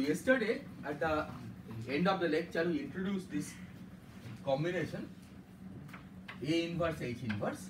yesterday at the end of the lecture we introduced this combination A inverse H inverse,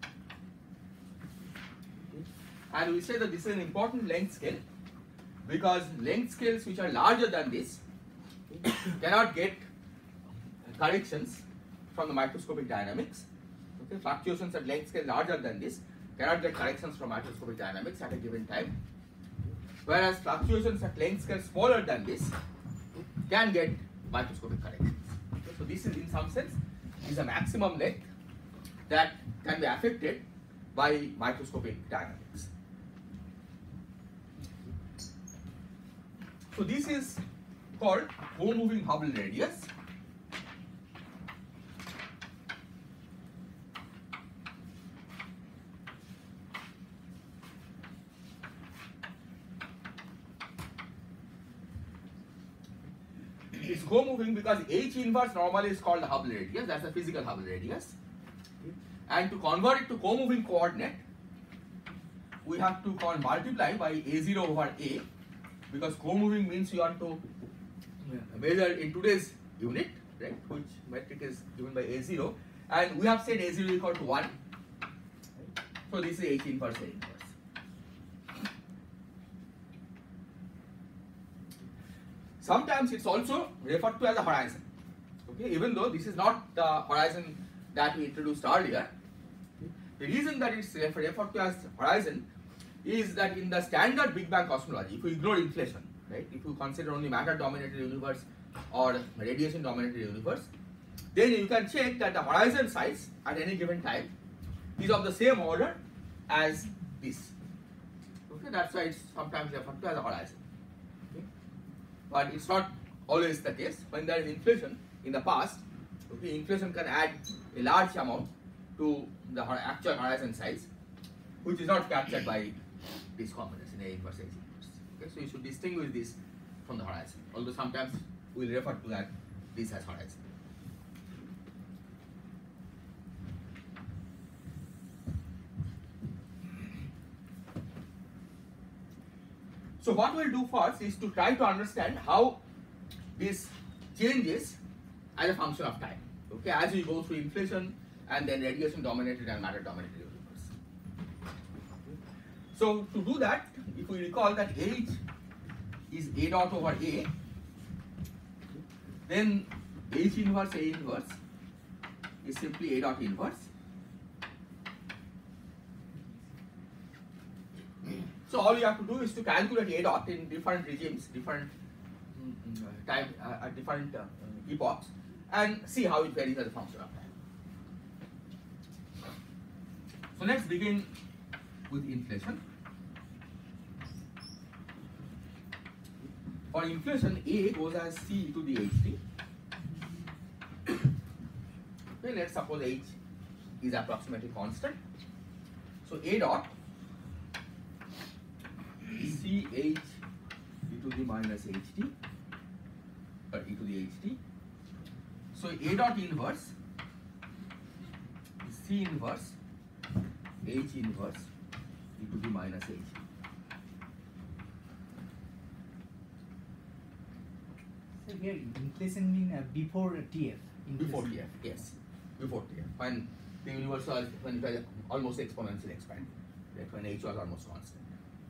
and we say that this is an important length scale because length scales which are larger than this cannot get corrections from the microscopic dynamics. Okay, fluctuations at length scale larger than this cannot get corrections from microscopic dynamics at a given time, whereas fluctuations at length scale smaller than this can get microscopic corrections. Okay, so this is in some sense is a maximum length that can be affected by microscopic dynamics. So this is called Comoving Hubble radius. It's co-moving because H inverse normally is called the Hubble radius, that's the physical Hubble radius. And to convert it to co-moving coordinate, we have to multiply by A0 over A, because co-moving means you want to measure in today's unit, right, which metric is given by A0, and we have said A0 is equal to 1. So this is H inverse A inverse. Sometimes it's also referred to as a horizon. Okay, even though this is not the horizon that we introduced earlier, the reason that it's referred to as horizon is that in the standard Big Bang cosmology, if we ignore inflation, right, if you consider only matter-dominated universe or radiation-dominated universe, then you can check that the horizon size at any given time is of the same order as this. Okay, that's why it's sometimes referred to as a horizon. But it's not always the case. When there is inflation in the past, okay, inflation can add a large amount to the actual horizon size, which is not captured by this combination A inverse H inverse. Okay, so you should distinguish this from the horizon, although sometimes we will refer to that this as horizon. So what we will do first is to try to understand how this changes as a function of time. Okay, as we go through inflation and then radiation dominated and matter dominated universe. So to do that, if we recall that H is A dot over A, then H inverse A inverse is simply A dot inverse. So all you have to do is to calculate A dot in different regimes, different time at different epochs, and see how it varies as a function of time. So let's begin with inflation. For inflation, A goes as C to the HT. Okay, let's suppose H is approximately constant. So A dot CH e to the minus HT or e to the HT. So A dot inverse is C inverse H inverse e to the minus HT. So here inflation mean before TF. Before TF, yes. Before TF. When the universe was when it was almost exponentially expanding, right? When H was almost constant.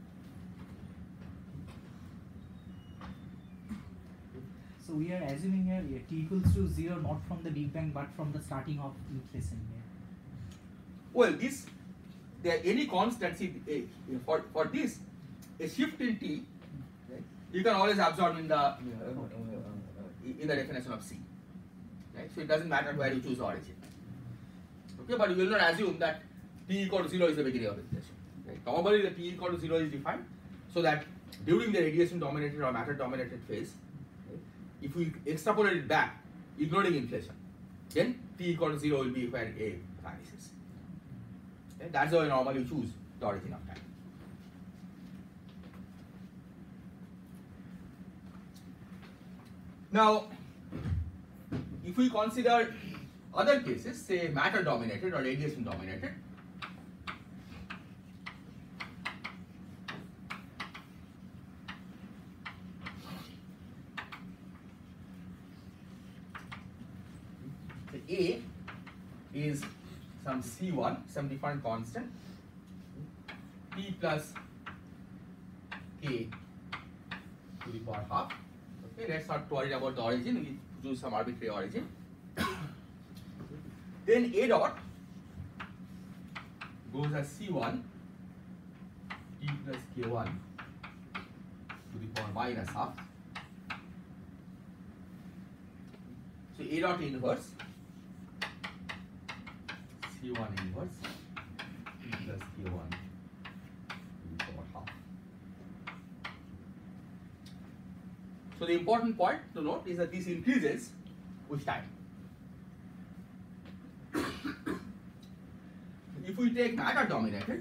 So we are assuming here T equals to 0 not from the Big Bang but from the starting of inflation here. Well, this there any constant for this a shift in T, right, you can always absorb in the definition of C, right? So it doesn't matter where you choose the origin. Okay, but you will not assume that T equal to 0 is the beginning of inflation. Right? Normally the T equal to 0 is defined so that during the radiation dominated or matter dominated phase, if we extrapolate it back, ignoring inflation, then T equal to 0 will be where A vanishes. Okay? That's how we normally choose the origin of time. Now, if we consider other cases, say matter dominated or radiation dominated, is some C1, some different constant, T plus K to the power half. Okay, let's not worry about the origin, we choose some arbitrary origin. Then A dot goes as C1 T plus K1 to the power minus half. So A dot inverse C1 inverse T plus K1 to the power half. So the important point to note is that this increases with time. If we take matter dominated,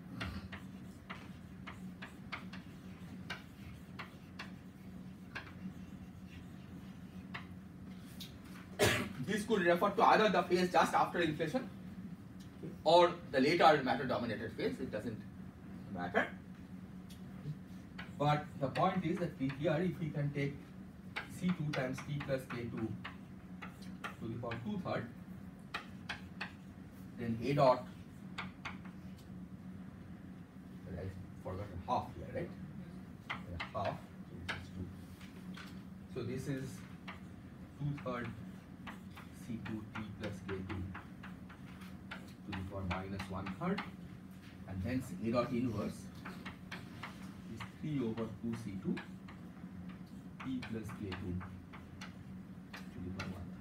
this could refer to either the phase just after inflation or the later matter dominated phase, it doesn't matter. But the point is that here if we can take C2 times T plus K2 to the power 2/3, then A dot, I forgot a half here, right? Yeah, half, so this is 2/3 C2 T plus K2 to the power minus 1/3, and hence A dot inverse is 3 over 2 C2 T plus K2 to the power 1/3.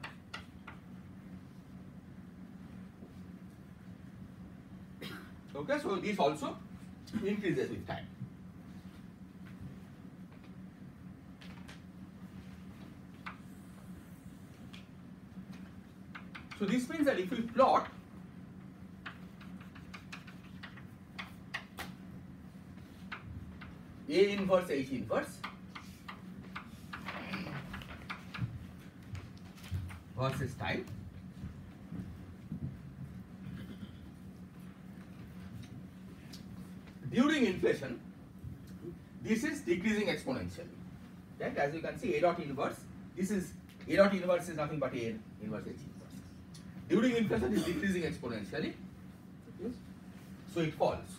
Okay, so this also increases with time. So this means that if we plot A inverse H inverse versus time, during inflation, this is decreasing exponentially. Right? As you can see, A dot inverse, this is A dot inverse is nothing but A inverse H inverse. During inflation, it is decreasing exponentially. Yes. So it falls.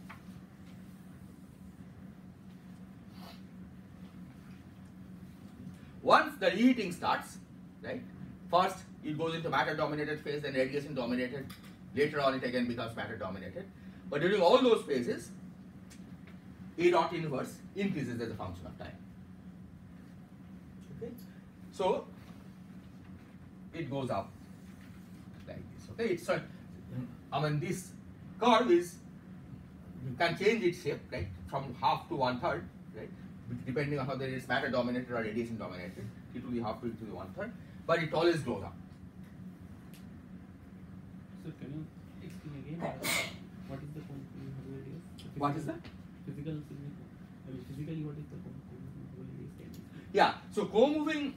Once the reheating starts, right? First it goes into matter dominated phase, then radiation dominated. Later on, it again becomes matter dominated. But during all those phases, A dot inverse increases as a function of time. Okay, so it goes up like this. Okay, it's I mean this curve is, you can change its shape, right, from half to 1/3, right, depending on whether it is matter dominated or radiation dominated. It will be half to the 1/3, but it always goes up. So can you explain again what is the Comoving Hubble radius? What is that? Physical significance. I mean, physically, what is the Comoving Hubble radius? Can you explain? Yeah, so Comoving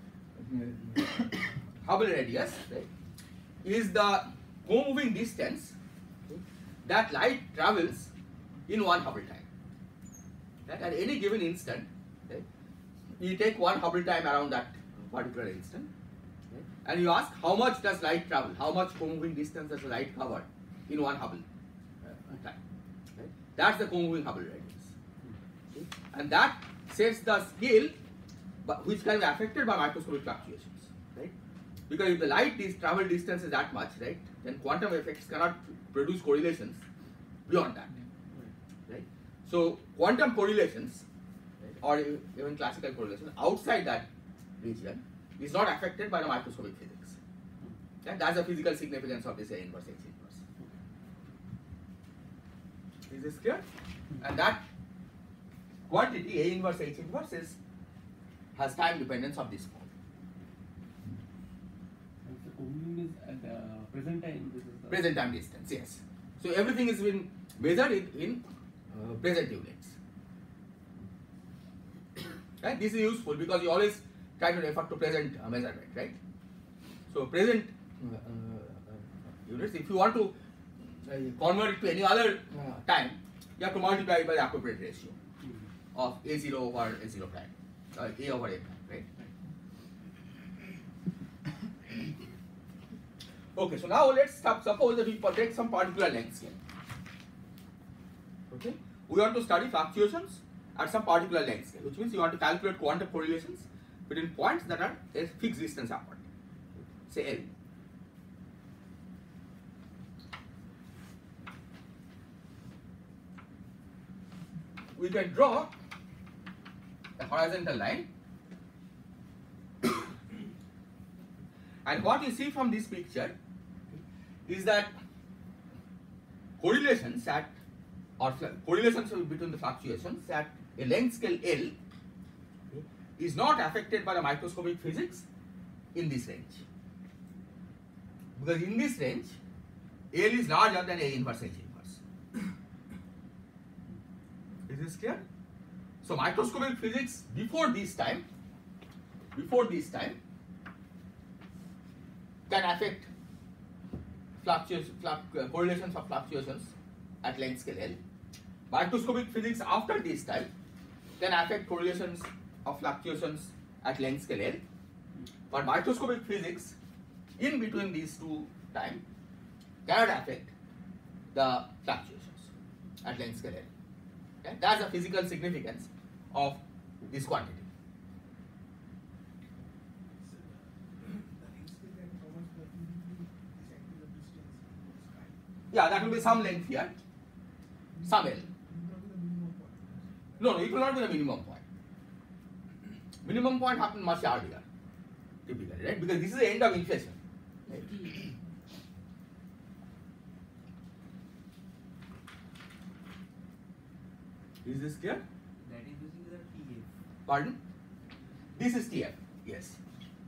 Hubble radius, right, is the co-moving distance that light travels in one Hubble time. Right? At any given instant, right, you take one Hubble time around that particular instant, right, and you ask how much does light travel, how much co-moving distance does the light cover in one Hubble time. Right? That's the co-moving Hubble radius. Okay? And that sets the scale which can be affected by microscopic fluctuations. Right? Because if the light travel distance is that much, right, then quantum effects cannot produce correlations beyond that. Right? So quantum correlations, right, or even classical correlation outside that region is not affected by the microscopic physics. And that's the physical significance of this A inverse H inverse. Is this clear? And that quantity A inverse H inverse has time dependence of this form. And the Comoving is at the present time. This is the Present time distance, yes. So everything is been measured in present units. Right? This is useful because you always try to refer to present measurement, right? So present units, if you want to convert it to any other time, you have to multiply it by the appropriate ratio of A0 over A0 prime, A over A prime, right? Okay, so now let's suppose that we take some particular length scale. Okay, we want to study fluctuations at some particular length scale, which means you want to calculate quantum correlations between points that are a fixed distance apart, say L. We can draw a horizontal line, and what you see from this picture is that correlations between the fluctuations at a length scale L is not affected by the microscopic physics in this range, because in this range L is larger than A inverse H inverse. Is this clear? So microscopic physics before this time can affect correlations of fluctuations at length scale L. Microscopic physics after this time can affect correlations of fluctuations at length scale L. But microscopic physics in between these two times cannot affect the fluctuations at length scale L. Okay? That's the physical significance of this quantity. Yeah, that will be some length here, some L. No, it will not be the minimum point. Minimum point happens much earlier, typically, right? Because this is the end of inflation. Right? Is this clear? That is using the TF. Pardon? This is TF, yes.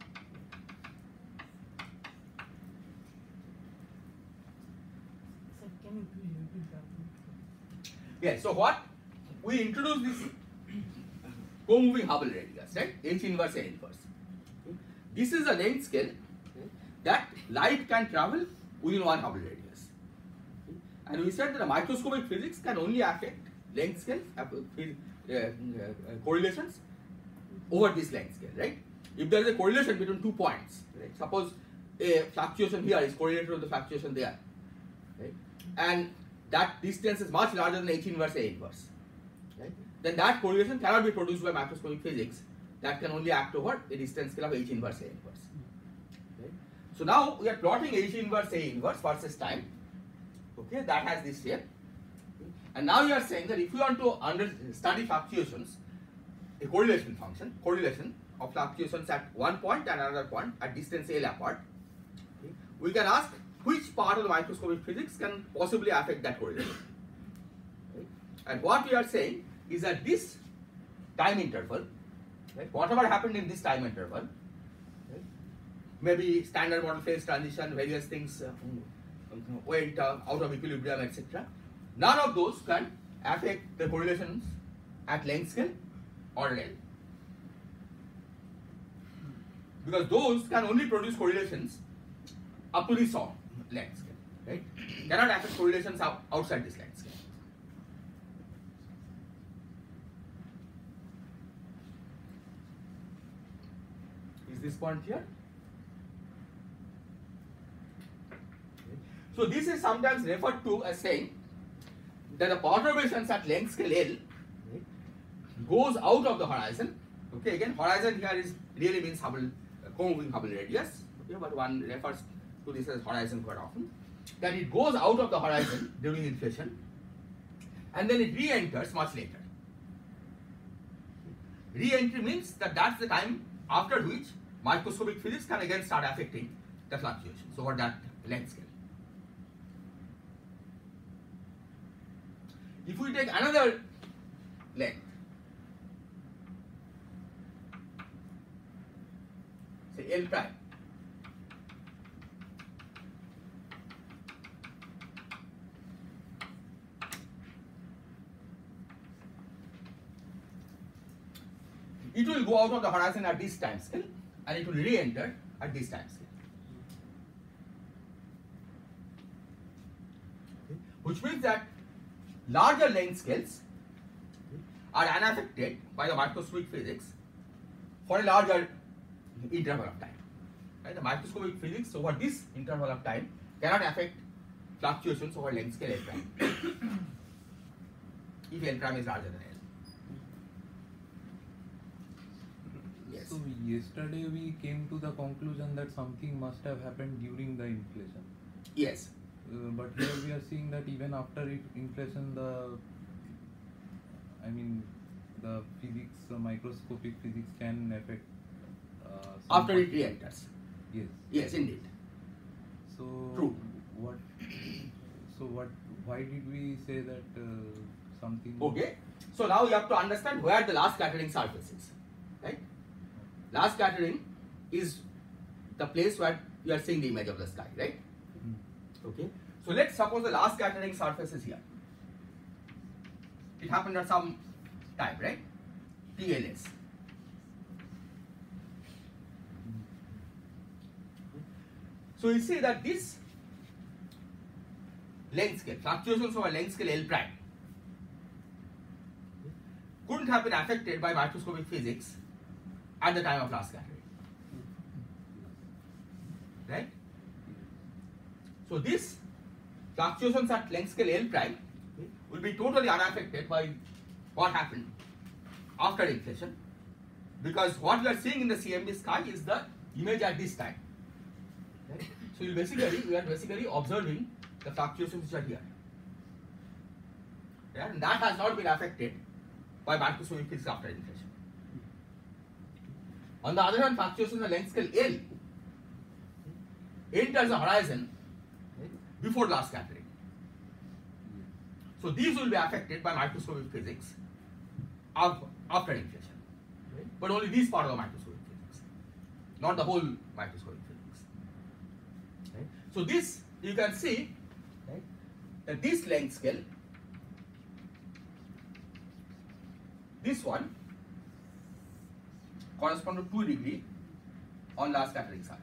Sir, can you please repeat that? Yes, so what? We introduced this Comoving Hubble radius, right? H inverse A inverse. This is a length scale that light can travel within one Hubble radius. And we said that the microscopic physics can only affect length scale correlations over this length scale, right? If there is a correlation between 2 points, right? Suppose a fluctuation here is correlated with the fluctuation there, right? And that distance is much larger than H inverse A inverse, right? Then that correlation cannot be produced by microscopic physics. That can only act over a distance scale of H inverse A inverse. Right? So now we are plotting H inverse A inverse versus time. Okay, that has this shape. And now you are saying that if you want to study fluctuations, a correlation function, correlation of fluctuations at one point and another point at distance L apart, okay, we can ask which part of the microscopic physics can possibly affect that correlation. Right? And what we are saying is that this time interval, right, whatever happened in this time interval, right, maybe standard model phase transition, various things went out of equilibrium, etc. None of those can affect the correlations at length scale or L, because those can only produce correlations up to this length scale, right? Cannot affect correlations outside this length scale. Is this point here? So this is sometimes referred to as saying that the perturbations at length scale L goes out of the horizon. Okay, again, horizon here is really means Hubble, Comoving Hubble radius. Okay, but one refers to this as horizon quite often. That it goes out of the horizon during inflation, and then it re-enters much later. Re-entry means that that's the time after which microscopic physics can again start affecting the fluctuations over that length scale. If we take another length, say L prime, it will go out of the horizon at this time scale and it will re-enter at this time scale. Okay. Which means that larger length scales are unaffected by the microscopic physics for a larger interval of time. Right? The microscopic physics over this interval of time cannot affect fluctuations over length scale L prime if L prime is larger than L. Yes. So yesterday we came to the conclusion that something must have happened during the inflation. Yes. But here we are seeing that even after inflation, the physics, microscopic physics can affect. After it re-enters. Yes. Yes, indeed. So true. Why did we say that something? Okay. So now you have to understand where the last scattering surface is. Right? Last scattering is the place where you are seeing the image of the sky, right? Okay. So let's suppose the last scattering surface is here. It happened at some time, right? TLS. So you see that this length scale, fluctuations over length scale L prime, couldn't have been affected by microscopic physics at the time of last scattering. Right? So this fluctuations at length scale L prime will be totally unaffected by what happened after inflation, because what we are seeing in the CMB sky is the image at this time. Right? So we are basically observing the fluctuations which are here. Right? And that has not been affected by microscopic physics after inflation. On the other hand, fluctuations at length scale L enters the horizon before last scattering. So these will be affected by microscopic physics after inflation. Right? But only this part of the microscopic physics, not the whole microscopic physics. Right? So this, you can see, right, that this length scale, this one corresponds to 2 degree on last scattering surface.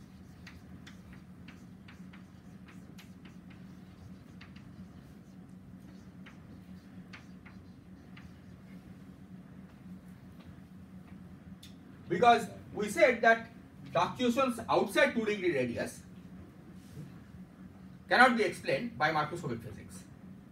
Because we said that fluctuations outside 2 degree radius cannot be explained by microscopic physics.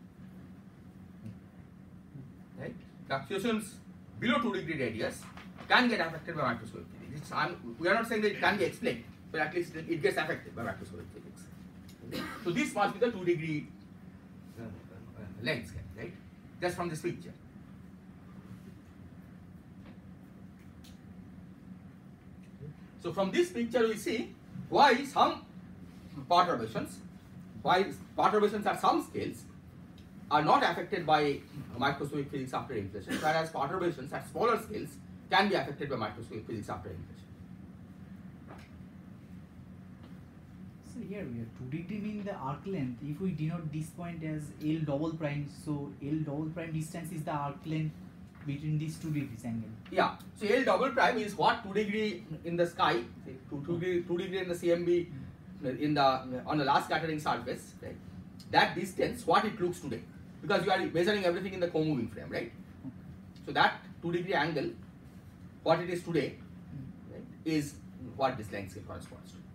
Right? Fluctuations below 2 degree radius can get affected by microscopic physics. We are not saying that it can be explained, but at least it gets affected by microscopic physics. Okay? So this must be the 2 degree length scale, right? Just from this picture. So from this picture we see why some perturbations at some scales are not affected by microscopic physics after inflation, whereas perturbations at smaller scales can be affected by microscopic physics after inflation. So here we have 2 degree mean the arc length. If we denote this point as L double prime, so L double prime distance is the arc length between these 2 degrees angle. Yeah. So L double prime is what 2 degree in the sky, 2 degree in the CMB on the last scattering surface, right? That distance, what it looks today, because you are measuring everything in the co-moving frame, right? So that 2 degree angle, what it is today, right, is what this length scale corresponds to.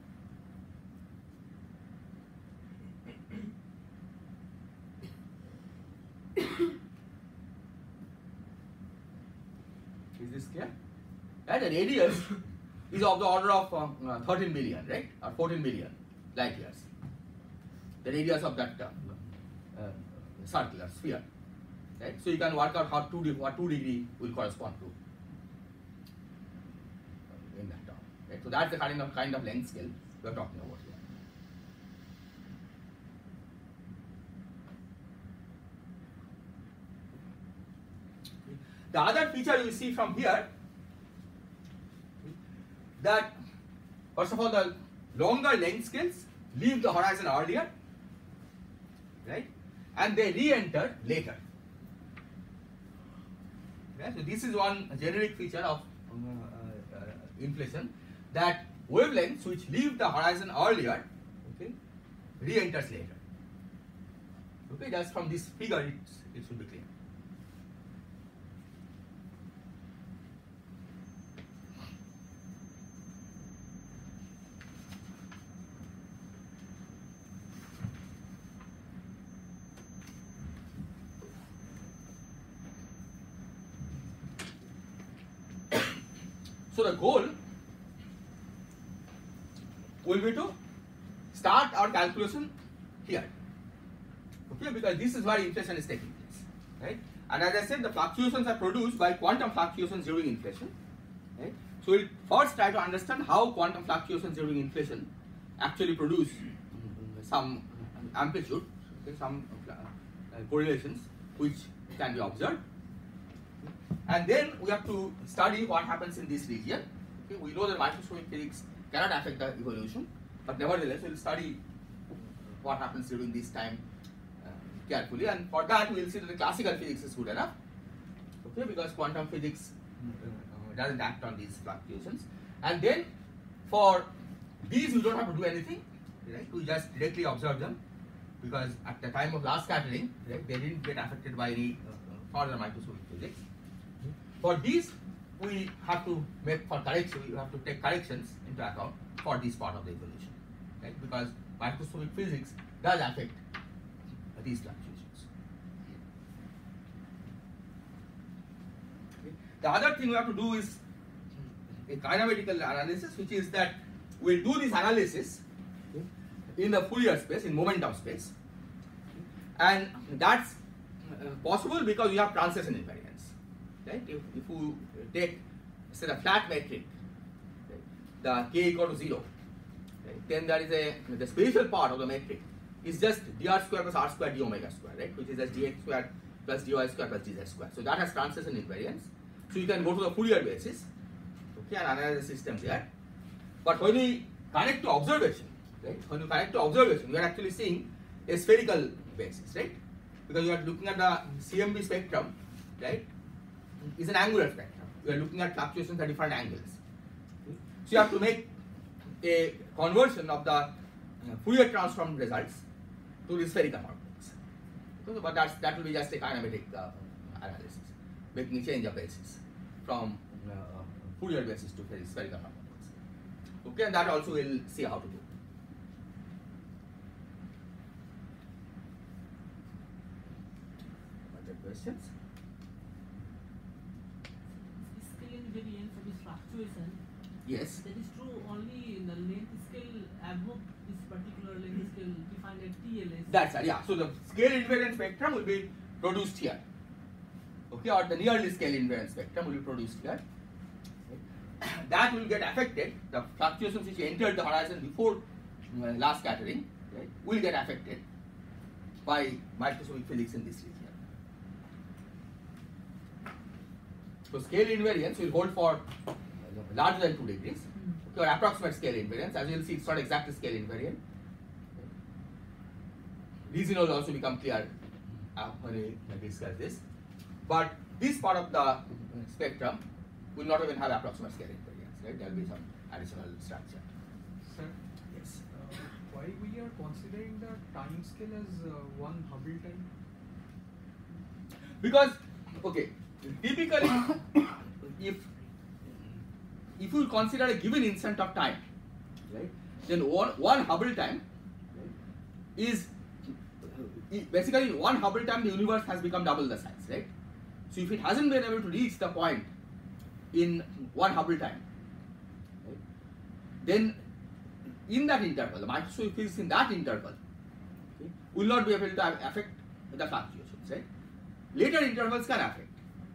Is this clear? Right, the radius is of the order of 13 billion, right, or 14 billion light years. The radius of that circular sphere, right? So you can work out what 2 degree will correspond to in that term, right? So that's the kind of length scale we are talking about here. The other feature you see from here, that first of all the longer length scales leave the horizon earlier, right, and they re-enter later. Right? So this is one generic feature of inflation, that wavelengths which leave the horizon earlier, okay, re-enters later. Okay, just from this figure it should be clear. So the goal will be to start our calculation here, okay, because this is where inflation is taking place, right? And as I said, the fluctuations are produced by quantum fluctuations during inflation, right? So we'll first try to understand how quantum fluctuations during inflation actually produce some amplitude, okay, some correlations which can be observed, and then we have to study what happens in this region. Okay, we know that microscopic physics cannot affect the evolution, but nevertheless we will study what happens during this time carefully, and for that we will see that the classical physics is good enough, okay, because quantum physics doesn't act on these fluctuations. And then for these we don't have to do anything, right? We just directly observe them, because at the time of last scattering, right, they didn't get affected by any further microscopic physics. For these we have to make for correction, we have to take corrections into account for this part of the evolution, right? Because microscopic physics does affect these fluctuations. Okay. The other thing we have to do is a kinematical analysis, which is that we'll do this analysis in the Fourier space, in momentum space, and that's possible because we have translation invariance, right? If you take, say, the flat metric, right, the k equal to 0, right, then there is the spatial part of the metric is just dr square plus r square d omega square, right, which is just dx square plus dy square plus dz square. So that has translation invariance. So you can go to the Fourier basis, okay, and analyze the system there. But when we connect to observation, right, when you connect to observation, you are actually seeing a spherical basis, right, because you are looking at the CMB spectrum, right, is an angular spectrum. You are looking at fluctuations at different angles. Okay. So you have to make a conversion of the Fourier transform results to the spherical harmonics. So, but that will be just a kinematic analysis, making a change of basis from Fourier basis to spherical harmonics. Okay, and that also we'll see how to do. Other questions? Scale invariance of this fluctuation. Yes. That is true only in the length scale above this particular length scale defined at TLS. That's right, yeah. So the scale invariant spectrum will be produced here. Okay, or the nearly scale invariant spectrum will be produced here. Okay. That will get affected, the fluctuations which entered the horizon before last scattering, right, will get affected by microscopic physics in this region. So scale invariance will hold for larger than 2 degrees, okay, or approximate scale invariance. As you will see, it's not exactly scale invariant. Reason will also become clear when we discuss this. But this part of the spectrum will not even have approximate scale invariance, right? There will be some additional structure. Sir, Yes. why we are considering the time scale as 1 Hubble time? Because, okay, typically, if you consider a given instant of time, right, then one Hubble time, right, is basically in 1 Hubble time the universe has become double the size, right? So if it hasn't been able to reach the point in 1 Hubble time, right, then in that interval, the microscopic physics in that interval, okay, will not be able to affect the fluctuations, right? Later intervals can affect.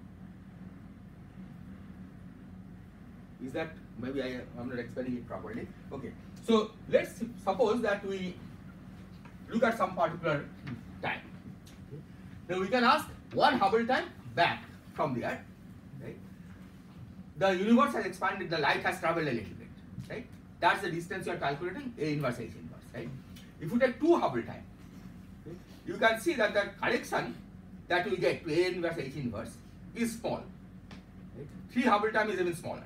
Is that, maybe I'm not explaining it properly. Okay, so let's suppose that we look at some particular time. Now we can ask 1 Hubble time back from the Earth, right? The universe has expanded, the light has traveled a little bit, right? That's the distance you are calculating, A inverse H inverse, right? If you take 2 Hubble time, okay, you can see that the correction that we get to A inverse H inverse is small, right? 3 Hubble time is even smaller.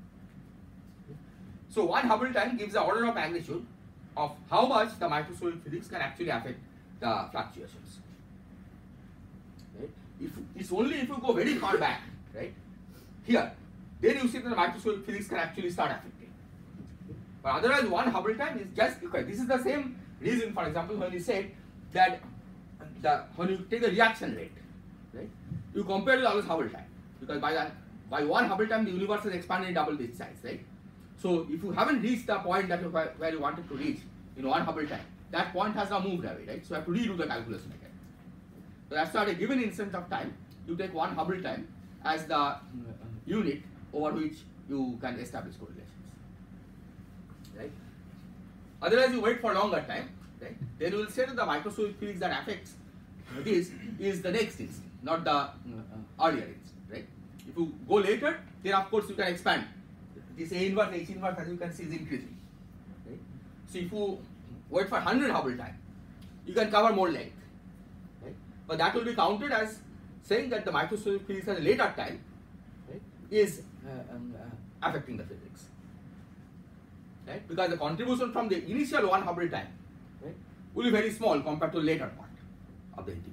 So 1 Hubble time gives the order of magnitude of how much the microscopic physics can actually affect the fluctuations. Right? It's only if you go very far back, right, here, then you see that the microscopic physics can actually start affecting. But otherwise 1 Hubble time is just, okay, this is the same reason, for example, when you said that when you take the reaction rate, right, you compare with others Hubble time, because by the by 1 Hubble time the universe has expanded double its size, right? So if you haven't reached the point that where you wanted to reach in 1 Hubble time, that point has now moved away, right? So you have to redo the calculation again. So that's why at a given instant of time, you take 1 Hubble time as the unit over which you can establish correlations, right? Otherwise, you wait for longer time, right? Then you will say that the microscopic physics that affects this is the next instant, not the earlier instant, right? If you go later, then of course you can expand. This A inverse, H inverse, as you can see, is increasing, right? So if you wait for 100 Hubble time, you can cover more length, right? But that will be counted as saying that the microscopic physics at a later time, right, is affecting the physics, right? Because the contribution from the initial 1 Hubble time, right, will be very small compared to the later part of the integral.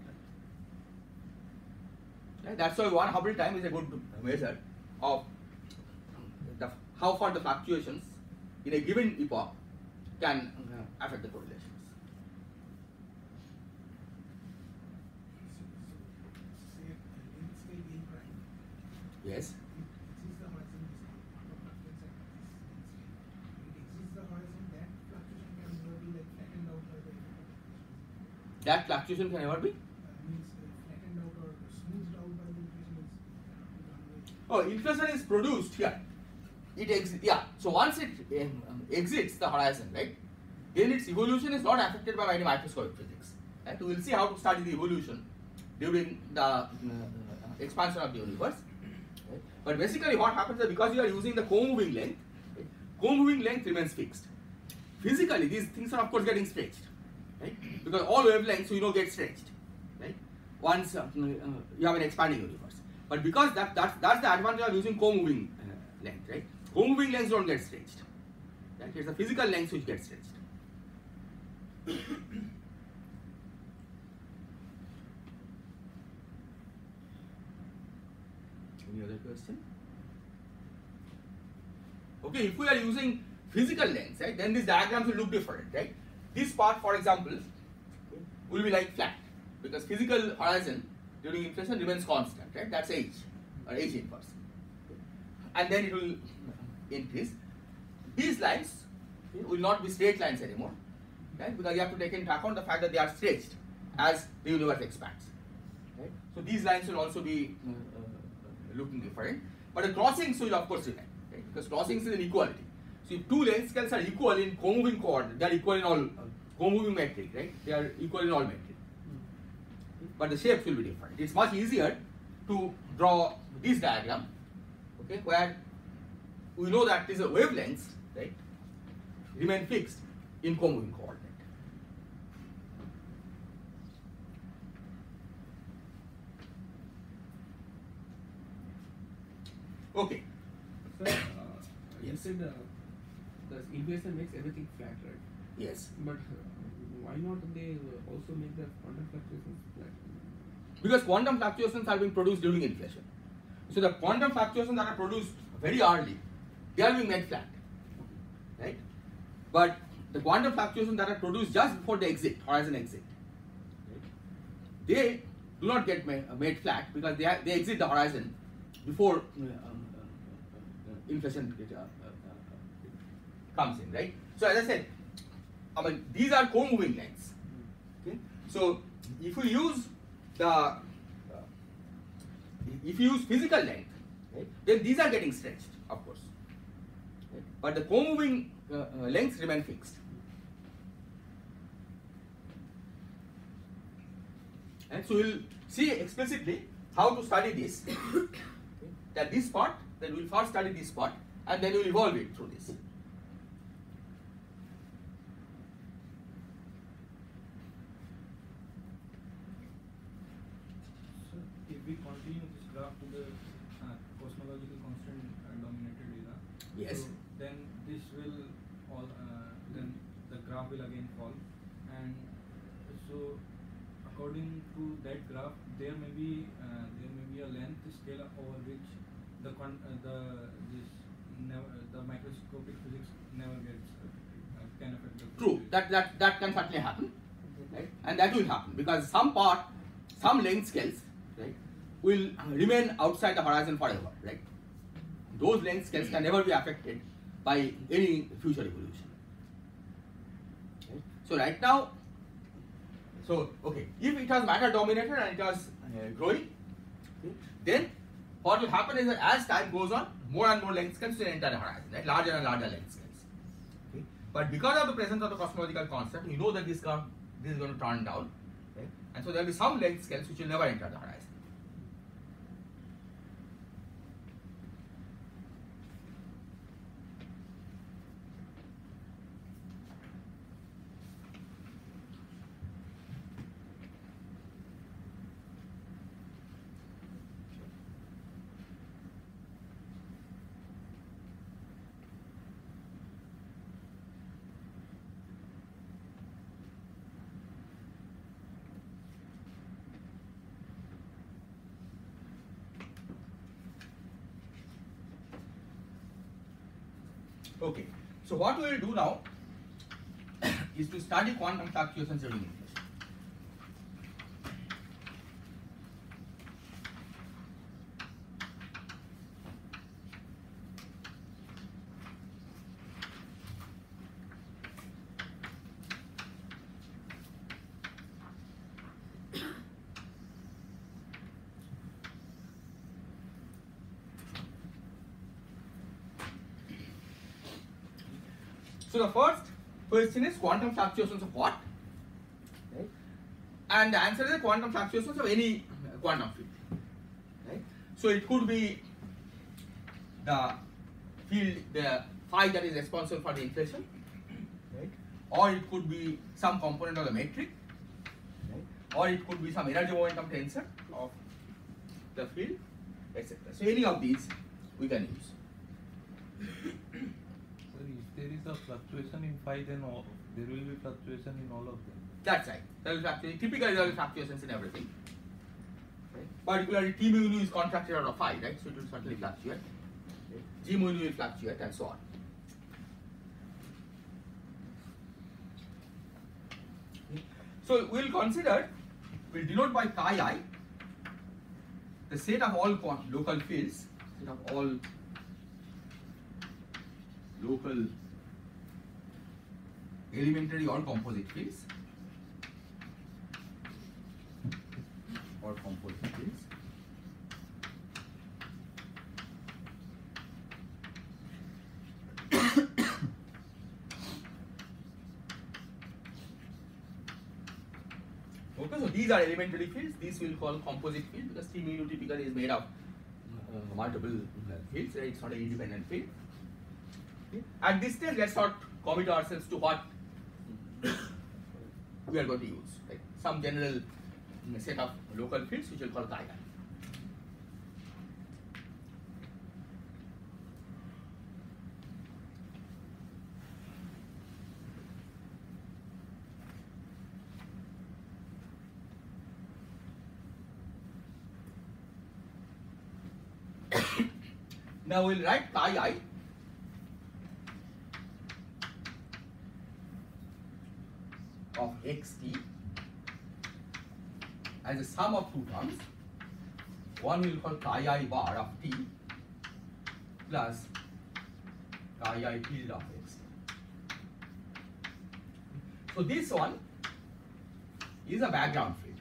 Right? That's why 1 Hubble time is a good measure of how far the fluctuations in a given epoch can affect the correlations. Yes. That fluctuation can never be? Oh, inflation is produced here. It exits, yeah. So once it exits the horizon, right, then its evolution is not affected by any microscopic physics. Right? We will see how to study the evolution during the expansion of the universe. Right? But basically, what happens is because you are using the co-moving length, right, co-moving length remains fixed. Physically, these things are of course getting stretched, right? Because all wavelengths get stretched, right? Once you have an expanding universe. But because that's the advantage of using co-moving length, right? Co-moving lengths don't get stretched. Right? It's the physical lengths which get stretched. Any other question? Okay, if we are using physical lengths, right, then these diagrams will look different, right? This part, for example, will be like flat because physical horizon during inflation remains constant, right? That's h or h inverse, and then it will increase. These lines will not be straight lines anymore, right? Because you have to take into account the fact that they are stretched as the universe expands, right? So these lines will also be looking different, but the crossings will of course remain, right? Because crossings is an equality. So if two length scales are equal in co-moving coordinate, they are equal in all co-moving metric, right? They are equal in all metric. But the shapes will be different. It's much easier to draw this diagram, okay, where we know that these wavelengths, right, remain fixed in co-moving coordinate. Okay. Sir, you Yes. said the inflation makes everything flat, right? Yes. But why not they also make the quantum fluctuations flat? Because quantum fluctuations are being produced during inflation. So the quantum fluctuations that are produced very early, they are being made flat, right? But the quantum fluctuations that are produced just before the exit, horizon exit, right, they do not get made flat because they exit the horizon before inflation comes in, right? So as I said, these are co-moving lengths. Okay? So if you use physical length, right, then these are getting stretched, of course. Right? But the co-moving lengths remain fixed. And so we'll see explicitly how to study this. Okay? That this part, then we'll first study this part, and then we'll evolve it through this. If we continue this graph to the cosmological constant dominated era, Yes. so then this will all then the graph will again fall, and so according to that graph there may be a length scale over which the microscopic physics never gets can affect the True. That can certainly happen, right? And that will happen because some length scales, right, will remain outside the horizon forever, right? those length scales can never be affected by any future evolution. Okay. So right now, okay, if it was matter dominated and it was growing, okay, then what will happen is that as time goes on, more and more length scales will enter the horizon, right? Larger and larger length scales. Okay. But because of the presence of the cosmological constant, we know that this is going to turn down, okay? And so there will be some length scales which will never enter the horizon. Okay, so what we will do now is to study quantum fluctuations during inflation. So the first question is quantum fluctuations of what? Right? And the answer is quantum fluctuations of any quantum field. Right? So it could be the field, the phi that is responsible for the inflation, right? Or it could be some component of the metric, right? Or it could be some energy momentum tensor of the field, etc. So any of these we can use. If there is a fluctuation in phi, then there will be fluctuation in all of them. That's right. There will be fluctuation. Typically, there will be fluctuations in everything. Right? Particularly, T mu nu is contracted out of phi, right? So it will certainly fluctuate. Right? G mu nu will fluctuate, and so on. Okay. So we will consider, we will denote by chi I the set of all local fields, set of all local elementary or composite fields, or composite fields, okay, so these are elementary fields. These we will call composite field because T mu nu typically is made of multiple fields, right? It's not an independent field. Okay. At this stage, let's not commit ourselves to what we are going to use, right? Some general set of local fields which we'll call chi I. Now we'll write chi I of xt as a sum of two terms. One we will call chi I bar of t plus chi I tilde of xt. So this one is a background field.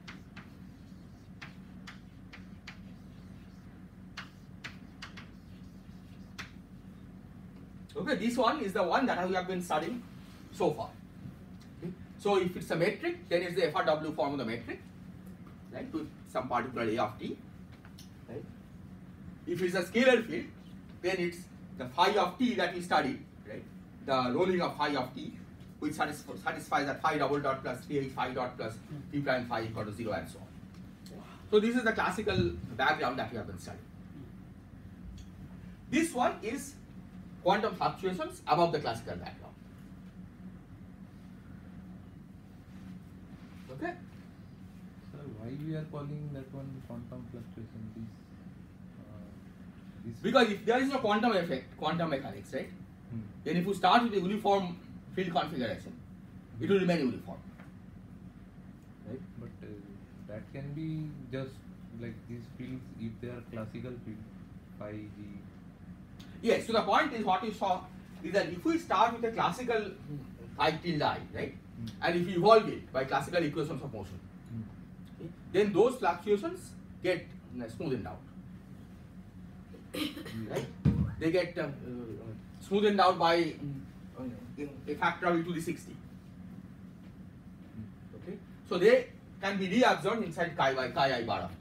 Okay, this one is the one that we have been studying so far. Okay. So if it's a metric, then it's the FRW form of the metric, right, with some particular A of t. Right. If it's a scalar field, then it's the phi of t that we studied, right, the rolling of phi of t, which satisfies that phi double dot plus 3h phi dot plus t prime phi equal to 0 and so on. So this is the classical background that we have been studying. This one is quantum fluctuations above the classical background. Okay? Sir, why we are calling that one quantum fluctuation? This Because if there is no quantum effect, quantum mechanics, right? Then if you start with a uniform field configuration, it will remain uniform. Right? But that can be just like these fields if they are classical field, phi, g, Yes, so the point is what you saw is that if we start with a classical I tilde I, right, and if you evolve it by classical equations of motion, okay, then those fluctuations get smoothened out, right? They get smoothened out by a factor of e to the 60. Okay, so they can be reabsorbed inside chi I bar of t.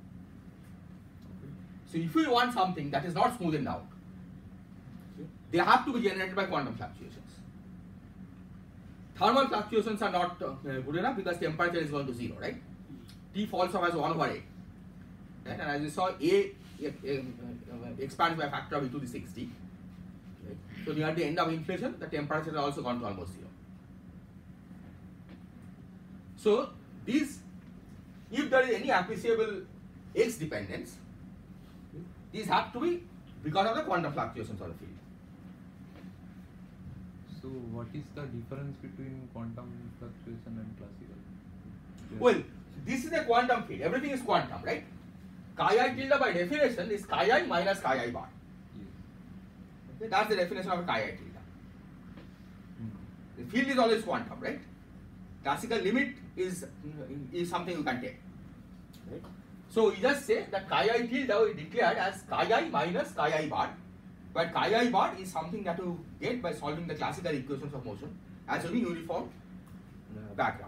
So if we want something that is not smoothened out, they have to be generated by quantum fluctuations. Thermal fluctuations are not good enough because temperature is going to 0, right? T falls off as 1 over A, right? And as you saw, A expands by a factor of e to the 60. Right? So near the end of inflation, the temperature has also gone to almost 0. So these, if there is any appreciable X dependence, these have to be because of the quantum fluctuations of the field. So what is the difference between quantum fluctuation and classical? Well, this is a quantum field. Everything is quantum, right? Chi I tilde by definition is chi I minus chi I bar. Okay, that's the definition of a chi I tilde. The field is always quantum, right? Classical limit is something you can take, right? So you just say that chi I tilde is declared as chi I minus chi I bar, but chi I bar is something that you get by solving the classical equations of motion as a uniform background,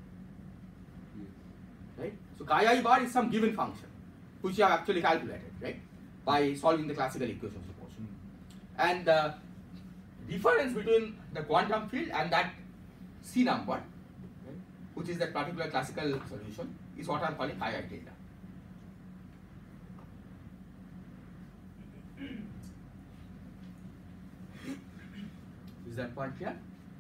right? So chi I bar is some given function which you have actually calculated, right, by solving the classical equations of motion. And the difference between the quantum field and that C number, right, which is that particular classical solution, is what I am calling chi I tilde. Is that point clear?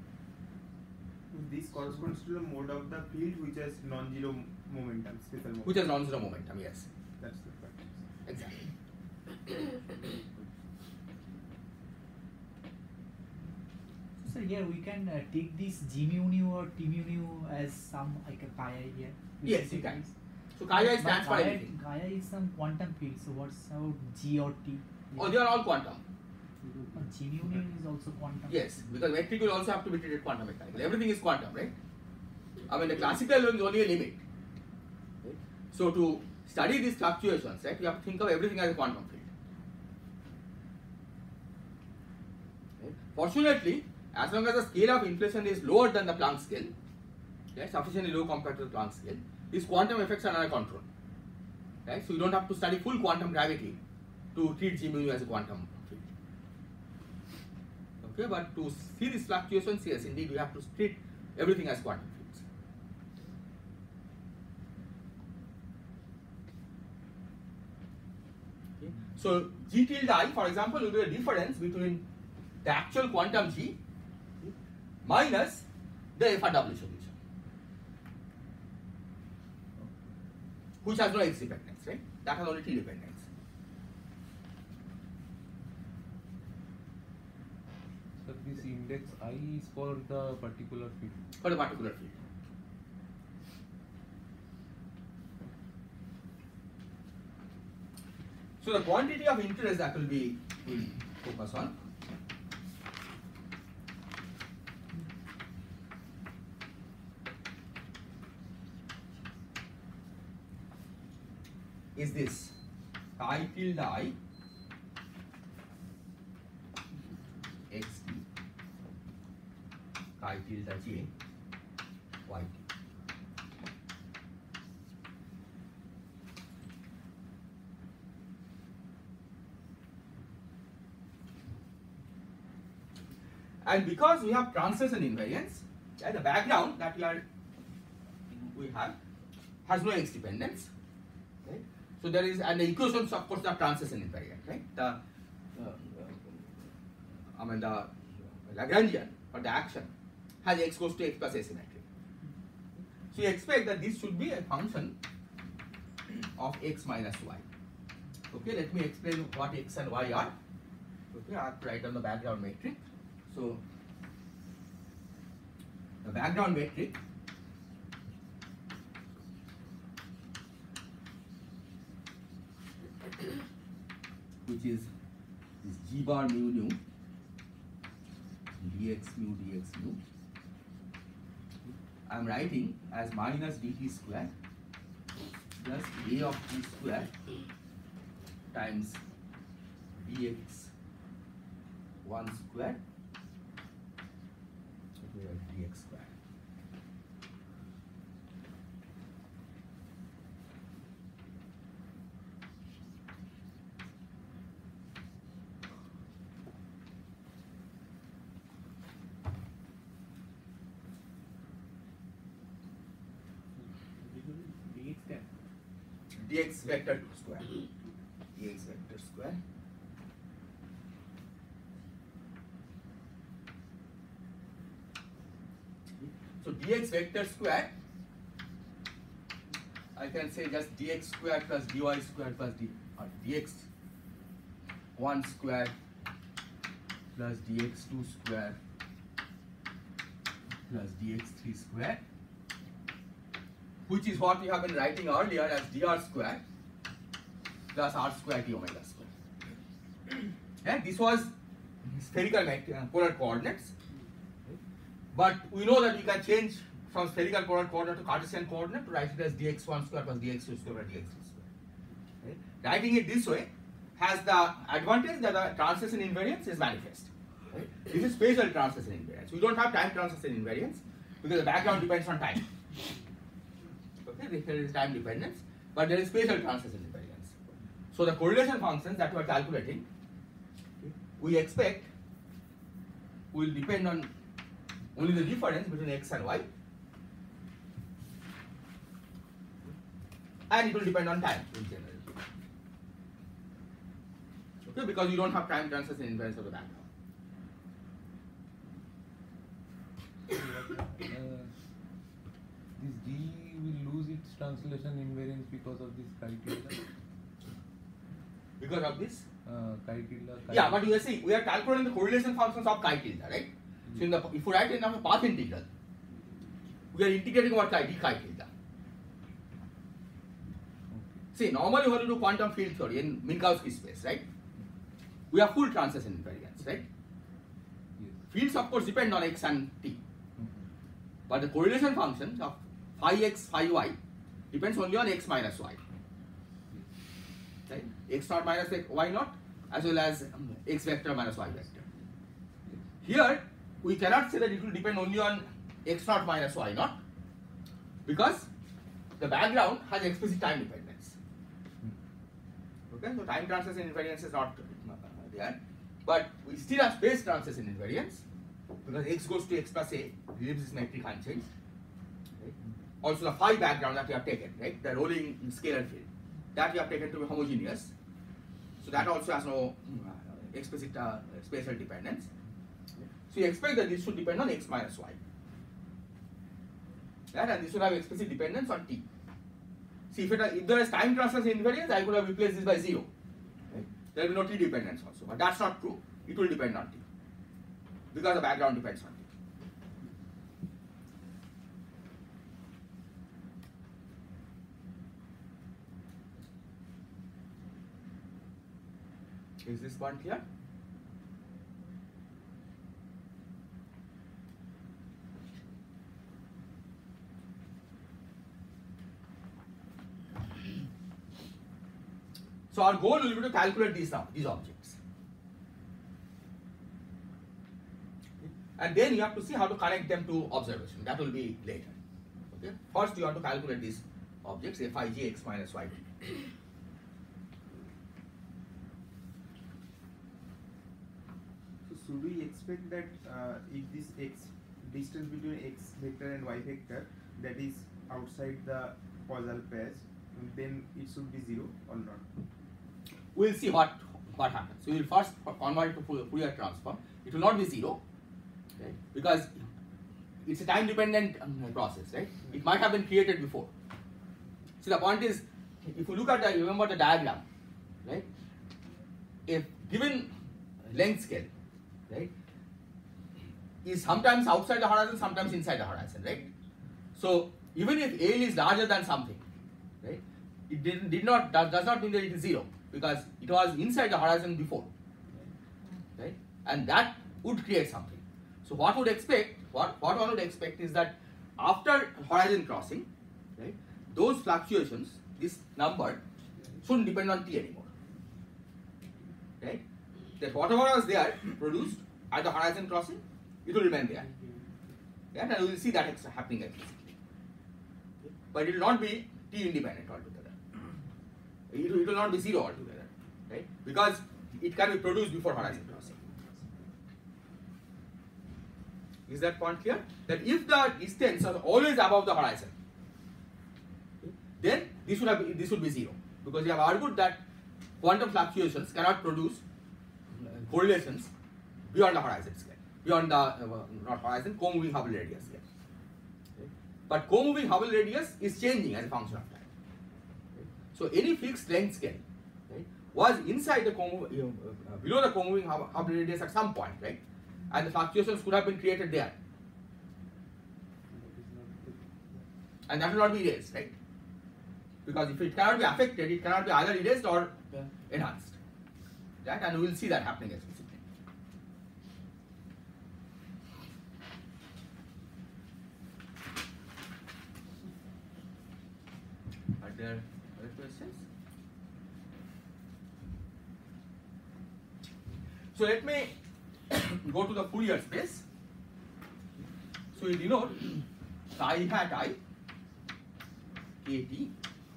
This corresponds to the mode of the field which has non-zero momentum, special momentum. Which has non-zero momentum, yes. That's the fact. Exactly. So here we can take this G mu nu or T mu nu as some like a chi I here. Yes, you can. So chi I stands for everything. Chi I is some quantum field. So what's about G or T? Oh, they are all quantum. G mu nu is also quantum. Yes, because metric will also have to be treated quantum mechanically. Everything is quantum, right? I mean, the classical one is only a limit. Right? So to study these fluctuations, right, you have to think of everything as a quantum field. Right? Fortunately, as long as the scale of inflation is lower than the Planck scale, right, sufficiently low compared to the Planck scale, these quantum effects are under control. Right? So you don't have to study full quantum gravity to treat G mu nu as a quantum field. Okay, but to see these fluctuations, yes, indeed, we have to treat everything as quantum fields. Okay. So G tilde I, for example, will be the difference between the actual quantum G minus the FRW solution, which has no X dependence, right? That has only T dependence. So this index I is for the particular field. For the particular field. So the quantity of interest that we'll focus on is this chi tilde I xt chi tilde j yt. And because we have translation invariance, the background that we have has no X dependence, right? So there is, and the equations of course are translation invariant, right? The the Lagrangian or the action has X goes to X plus asymmetry. So you expect that this should be a function of X minus Y. Okay, let me explain what X and Y are. Okay, I have to write down the background metric. So the background metric which is this g bar mu nu dx mu dx mu. I am writing as minus dt square plus a of t square times dx 1 square dx square. Dx vector 2 square. Dx vector square. So dx vector square, I can say just dx square plus dy square plus dx 1 square plus dx 2 square plus dx 3 square, which is what we have been writing earlier as dr square plus r square d omega square. And this was spherical polar coordinates. But we know that we can change from spherical polar coordinate to Cartesian coordinate to write it as dx1 square plus dx2 square plus dx3 square. Right? Writing it this way has the advantage that the translation invariance is manifest. Right? This is spatial translation invariance. We don't have time translation invariance because the background depends on time. Okay, there is time dependence, but there is spatial translation invariance. So the correlation functions that we are calculating, we expect will depend on only the difference between x and y, and it will depend on time in general. Okay, because you don't have time translation invariance of the background. This D will lose its translation invariance because of this criteria. Because of this? Criteria. Yeah, but you see, we are calculating the correlation functions of chi tilde, right? So in the, if you write it in a path integral, we are integrating over chi tilde. See, normally when you do quantum field theory in Minkowski space, right? We have full translation invariance, right? Yes. Fields of course depend on x and t. But the correlation functions of phi x, phi y depends only on x minus y. Right? X naught minus y naught as well as x vector minus y vector. Here we cannot say that it will depend only on x naught minus y naught because the background has explicit time dependence. Okay, so time translation invariance is not there, but we still have space translation invariance because x goes to x plus a leaves this metric unchanged. Right? Also the phi background that we have taken, right? The rolling scalar field that we have taken to be homogeneous. So that also has no explicit spatial dependence. So you expect that this should depend on x minus y. Right? And this should have explicit dependence on t. See, if there is time translation invariance, I could have replaced this by 0. Right? There will be no t dependence also. But that's not true. It will depend on t. Because the background depends on t. Is this one clear? So our goal will be to calculate these objects. And then you have to see how to connect them to observation. That will be later. Okay? First you have to calculate these objects, Fij x minus y. So should we expect that if this x distance between x vector and y vector that is outside the causal pairs, then it should be 0 or not? We'll see what happens. So we will first convert it to Fourier transform. It will not be 0, right? Because it's a time dependent process, right? It might have been created before. So the point is, if you look at the, remember the diagram, right? If given length scale, right, is sometimes outside the horizon, sometimes inside the horizon, right? So even if L is larger than something, right, it does not mean that it is 0 because it was inside the horizon before. and that would create something. So what one would expect is that after horizon crossing, right, those fluctuations, this number shouldn't depend on t anymore, right? That whatever was there produced at the horizon crossing, it will remain there, right? And we will see that happening explicitly. But it will not be t independent altogether. It will not be zero altogether, right? Because it can be produced before horizon crossing. Is that point clear? That if the distance is always above the horizon, then this would be zero, because we have argued that quantum fluctuations cannot produce correlations beyond the horizon scale, beyond the not horizon, co-moving Hubble radius scale. But co-moving Hubble radius is changing as a function of time. So any fixed length scale, right, was inside the below the co-moving Hubble radius at some point, right, and the fluctuations could have been created there, and that will not be erased, right? Because if it cannot be affected, it cannot be either erased or enhanced, right? And we will see that happening explicitly. Are there other questions? So let me go to the Fourier space. So we denote chi hat I kt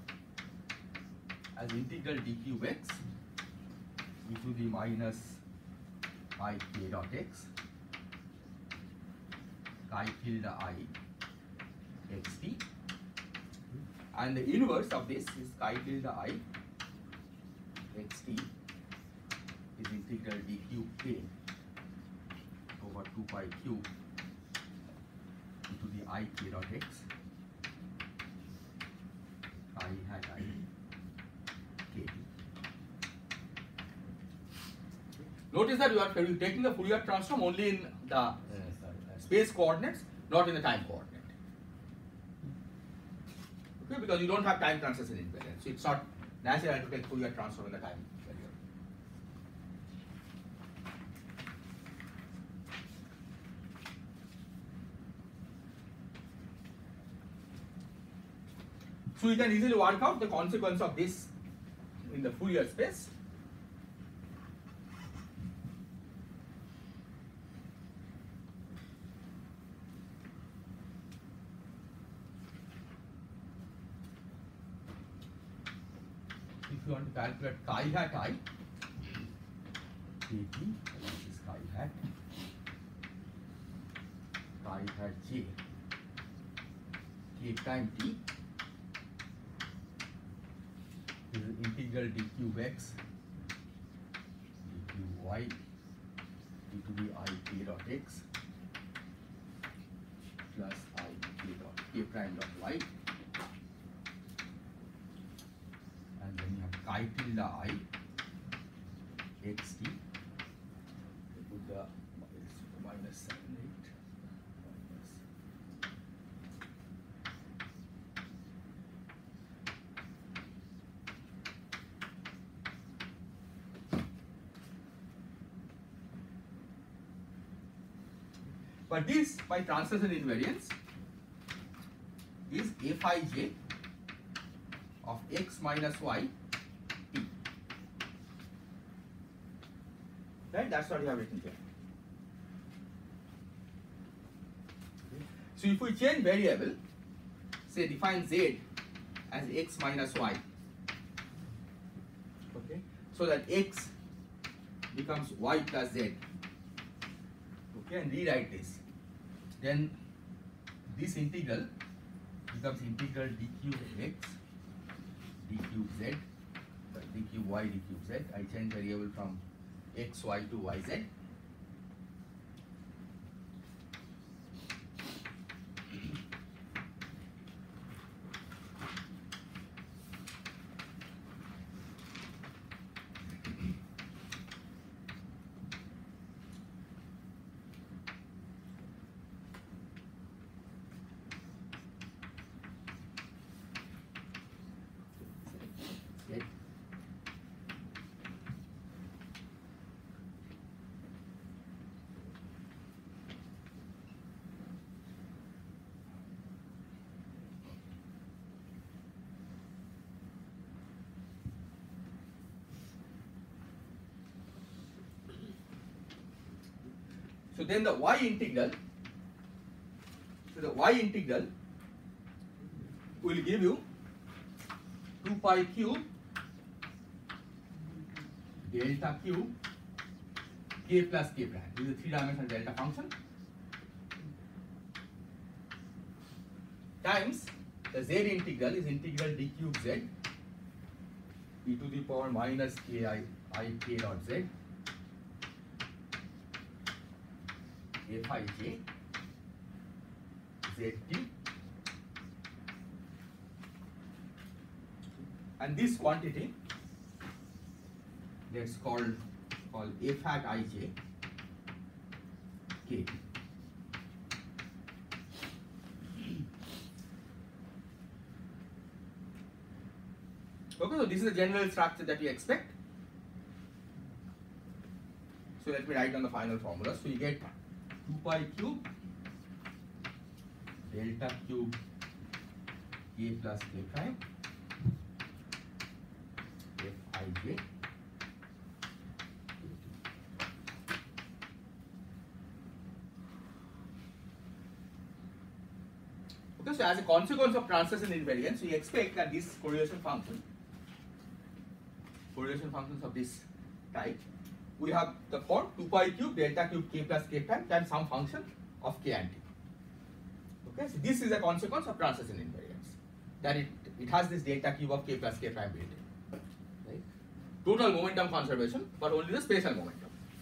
as integral d cube x e to the minus I k dot x chi tilde I xt, and the inverse of this is chi tilde I xt is integral d cube k over 2 pi cube into the I k dot x chi hat I kt. Notice that you are taking the Fourier transform only in the space coordinates, not in the time coordinate. Okay, because you don't have time transition invariance, so it's not natural to take Fourier transform in the time variable. So you can easily work out the consequence of this in the Fourier space. If you want to calculate chi hat I kt, this is chi hat j k time t is integral d cube x d cube y e to the I k dot x plus I k dot k prime dot y, and then you have chi tilde I xt, put the minus 7, 8, minus. But this, by transition invariance, is Fij of x minus y t. Right? That's what you have written here. So if we change variable, say define z as x minus y, okay, so that x becomes y plus z, okay, and rewrite this, then this integral becomes integral d cube x d cube z, d cube y d cube z. I change variable from x y to y z. So then the y integral, will give you 2 pi cube delta cube k plus k prime. This is a 3-dimensional delta function times the z integral is integral d cube z e to the power minus k I k dot z f I j z t, and this quantity let's call f hat I j k. Okay, so this is the general structure that we expect. So let me write down the final formula. So you get 2 pi cube delta cube k plus k prime f I j. Okay, so as a consequence of translation invariance, we expect that this correlation functions of this type, we have the form 2 pi cube delta cube k plus k prime times some function of k and t. Okay, so this is a consequence of translation invariance, that it has this delta cube of k plus k prime built in. Right? Total momentum conservation, but only the spatial momentum.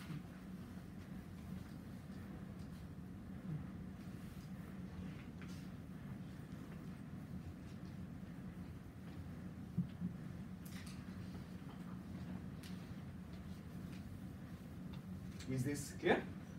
Is this clear?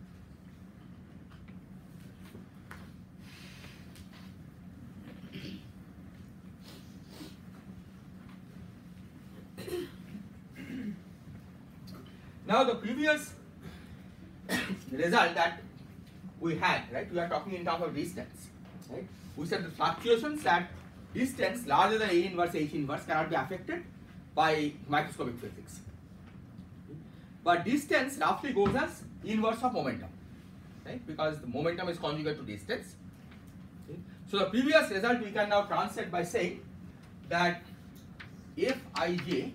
Now the previous result that we had, right? We are talking in terms of distance, right? We said the fluctuations at distance larger than A inverse H inverse cannot be affected by microscopic physics. But distance roughly goes as inverse of momentum, right? Because the momentum is conjugate to distance. Okay. So the previous result we can now translate by saying that f I j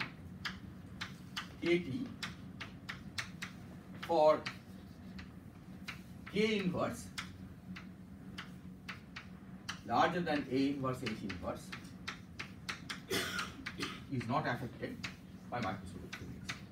k t for k inverse larger than A inverse H inverse is not affected by microscopic physics.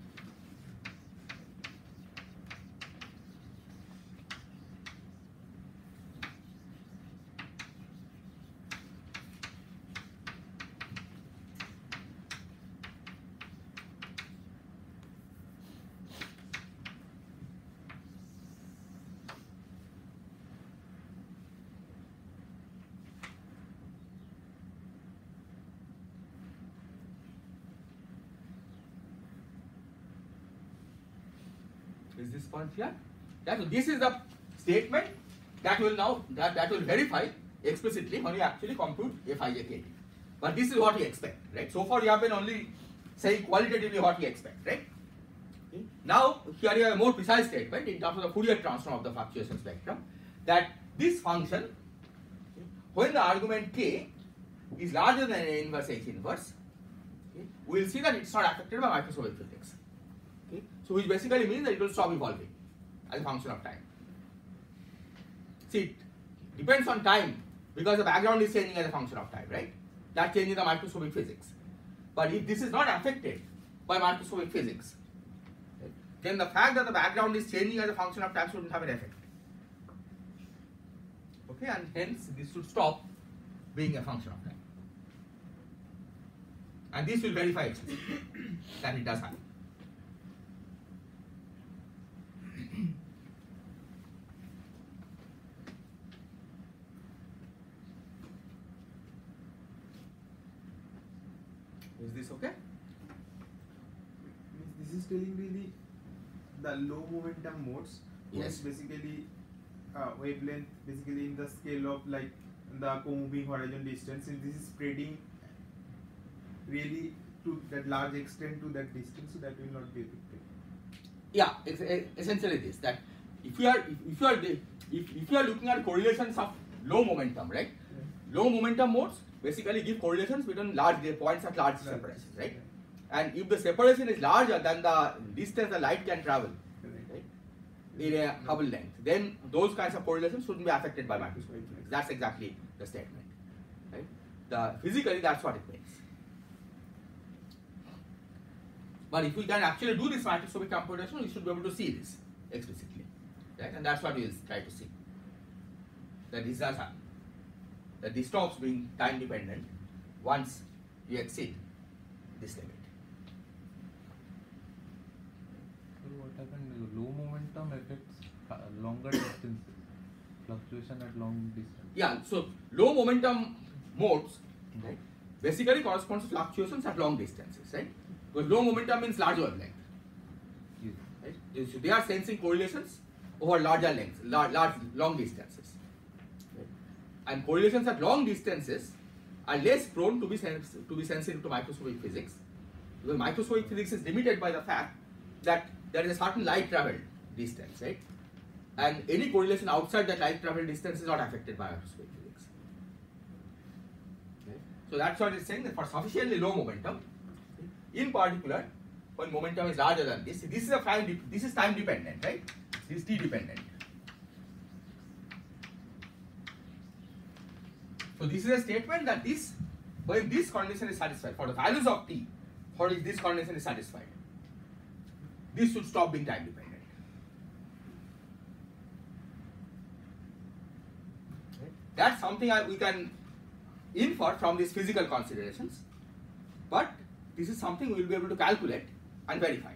Is this point clear? Yeah, so this is the statement that will now that will verify explicitly when you actually compute Fij But this is what we expect, right? So far you have been only saying qualitatively what we expect, right? Okay. Now here you have a more precise statement in terms of the Fourier transform of the fluctuation spectrum, that this function, okay, when the argument k is larger than A inverse H inverse, okay, we will see that it's not affected by microscopic physics. Okay. So which basically means that it will stop evolving as a function of time. See, it depends on time because the background is changing as a function of time, right? That changes the microscopic physics. But if this is not affected by microscopic physics, right, then the fact that the background is changing as a function of time shouldn't have an effect. Okay, and hence this should stop being a function of time. And this will verify explicitly that it does happen. Is this okay? This is telling really the low momentum modes, which Yes. is basically wavelength, basically in the scale of like the co-moving horizon distance, and this is spreading really to that large extent to that distance, so that will not be affected. Yeah, essentially this, that if you are looking at correlations of low momentum, right? Low momentum modes basically give correlations between large points at large separations, right? And if the separation is larger than the distance the light can travel, right, in a Hubble length, then those kinds of correlations shouldn't be affected by microscopic physics. That's exactly the statement, right? Physically, that's what it means. But if we can actually do this microscopic computation, we should be able to see this explicitly, right? And that's what we will try to see. That this does happen. That this stops being time dependent once you exceed this limit. So what happened? Low momentum affects longer distances, fluctuation at long distance. Yeah. So low momentum modes, right, basically corresponds to fluctuations at long distances, right? Because low momentum means large wavelength. Yes. Right? So they are sensing correlations over larger lengths, long distances. Right? And correlations at long distances are less prone to be sensitive to microscopic physics, because microscopic physics is limited by the fact that there is a certain light travel distance, right? And any correlation outside that light travel distance is not affected by microscopic physics. Right? So that's what it's saying, that for sufficiently low momentum, in particular, when momentum is larger than this is time dependent, right? This is t dependent. So this is a statement that when this condition is satisfied, for the values of t, for which this condition is satisfied, this should stop being time dependent. Right? That's something we can infer from these physical considerations, but this is something we will be able to calculate and verify.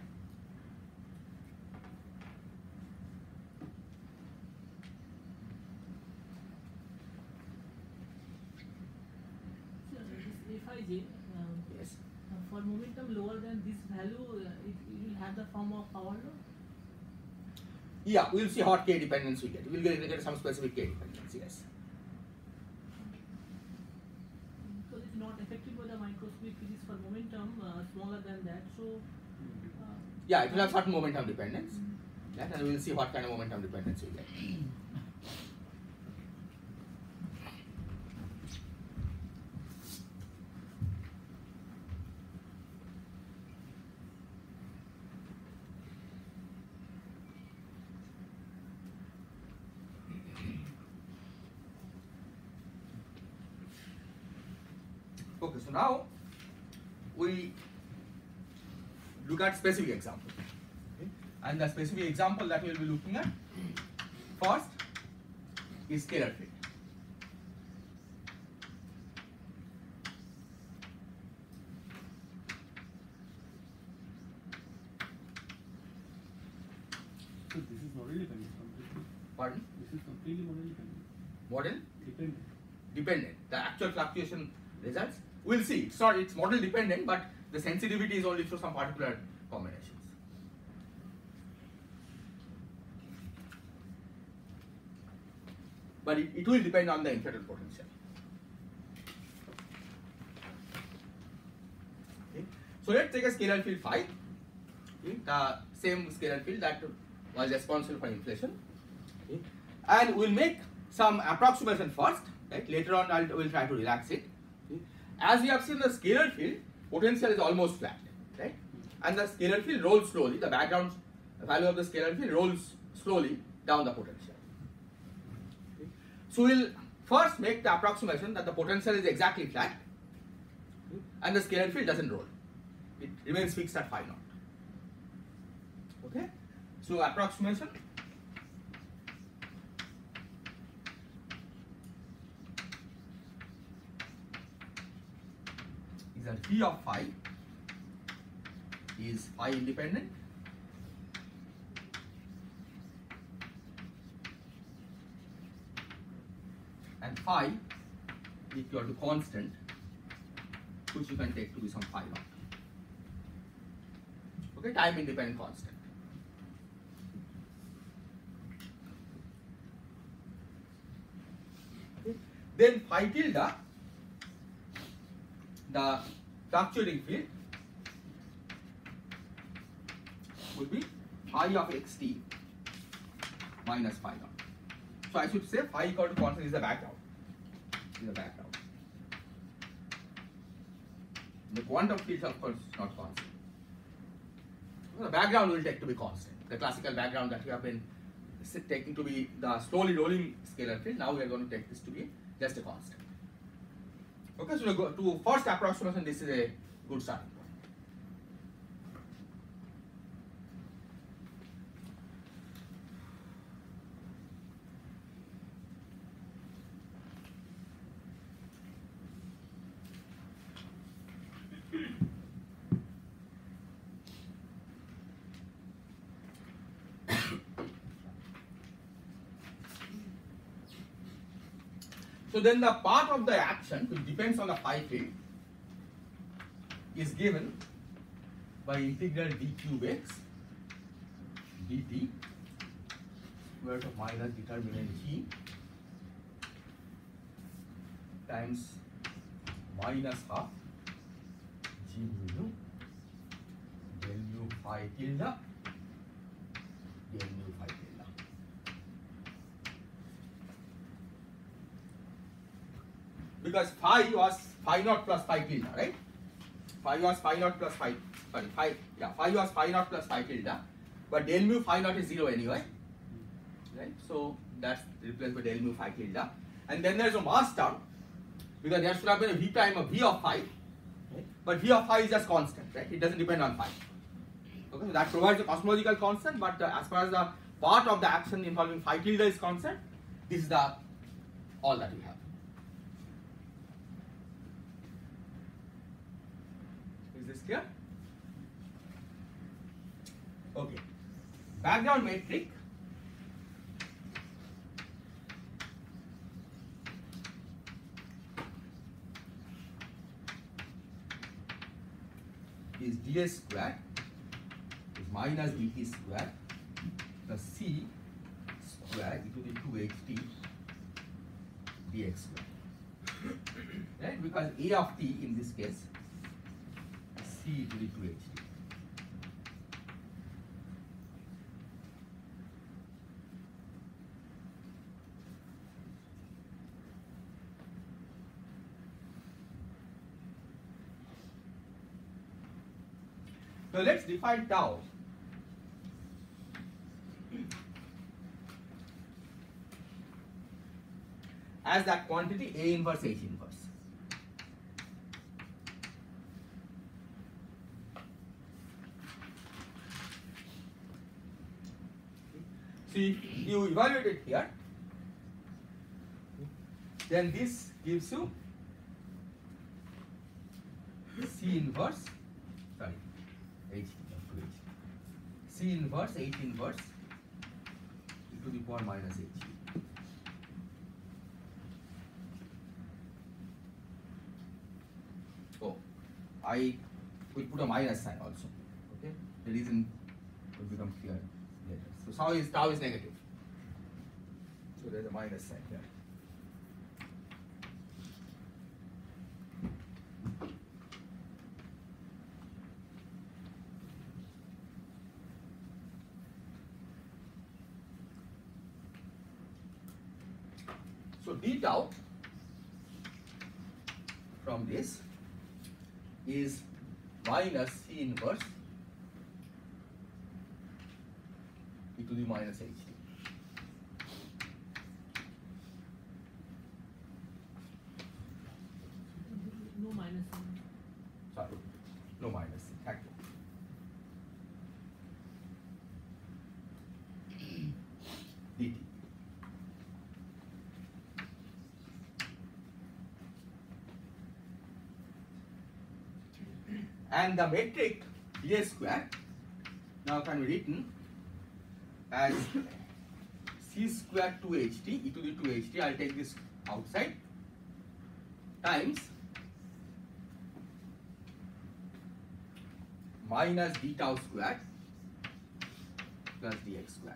So this Fij, Yes. for momentum lower than this value, it will have the form of power law. Yeah, we will see what k dependence we get. We will get some specific k dependence. Yes. Because it's not affected by the microscopic physics for momentum smaller than that. So Yeah, it will have certain momentum dependence. Yeah, and we will see what kind of momentum dependence we get. Okay, so now we look at specific example. Okay? And the specific example that we will be looking at first is scalar field. So this is model dependent completely. Pardon? This is completely model dependent. Model Dependent. dependent. The actual fluctuation results, we'll see. It's model dependent, but the sensitivity is only through some particular combinations. But it will depend on the inflaton potential. Okay. So let's take a scalar field phi, okay, the same scalar field that was responsible for inflation, okay, and we'll make some approximation first. Right? Later on, we'll try to relax it. Okay. As we have seen, the scalar field potential is almost flat, right? And the scalar field rolls slowly. The background value of the scalar field rolls slowly down the potential. Okay. So we'll first make the approximation that the potential is exactly flat, okay, and the scalar field doesn't roll. It remains fixed at phi naught. Okay. So approximation is that phi of phi is phi independent and phi equal to constant, which you can take to be some phi naught. Okay, time independent constant. Okay. Then phi tilde, the fluctuating field, will be phi of xt minus phi naught. So I should say phi equal to constant is the background. Is the background. The quantum field of course is not constant. So the background will take to be constant. The classical background that we have been taking to be the slowly rolling scalar field. Now we are going to take this to be just a constant. Okay, so we go to first approximation. This is a good starting point. So then the part of the action which depends on the phi field is given by integral d cube x dt square root of minus determinant g times minus half g mu del mu phi tilde del mu phi tilde. Because phi was phi naught plus phi tilde, right? Phi was phi naught plus phi, sorry, phi was phi naught plus phi tilde, but del mu phi naught is 0 anyway, right? So that's replaced by del mu phi tilde, and then there's a mass term because there should have been a v prime of v of phi, right? But v of phi is just constant, right? It doesn't depend on phi. Okay, so that provides a cosmological constant, but as far as the part of the action involving phi tilde is concerned, this is the all that we have. Is this clear? Okay. Background metric is ds square is minus dt square plus c square e to the 2ht dx square. Right? Because a of t in this case c to the 2ht. So let's define tau as that quantity A inverse H inverse. See, you evaluate it here, then this gives you C inverse, sorry, H, C inverse, H inverse e to the power minus H. Oh, I will put a minus sign also. Okay, the reason will become clear later. So tau is negative. So there's a minus sign here. So d tau from this is minus C inverse e to the minus ht. No minus. Sorry, no minus. Thank you. dt. And the metric ds square now can be written as c square 2ht e to the 2ht. I'll take this outside times minus d tau square plus dx square.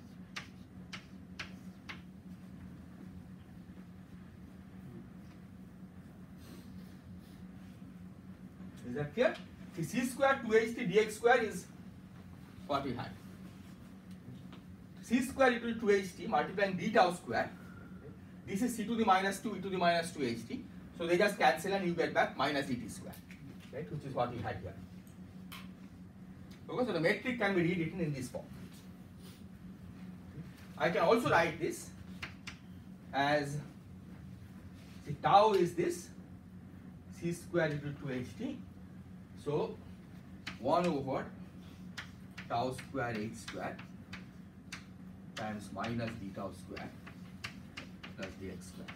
Is that clear? See, c square 2ht dx square is what we had. C c square equal to 2ht multiplying d tau square. This is c to the minus 2 e to the minus 2ht. So they just cancel and you get back minus dt square, right? Which is what we had here. Okay, so the metric can be rewritten in this form. I can also write this as, see, tau is this, c square equal to 2ht. So 1 over tau square h square times minus d tau square plus dx square.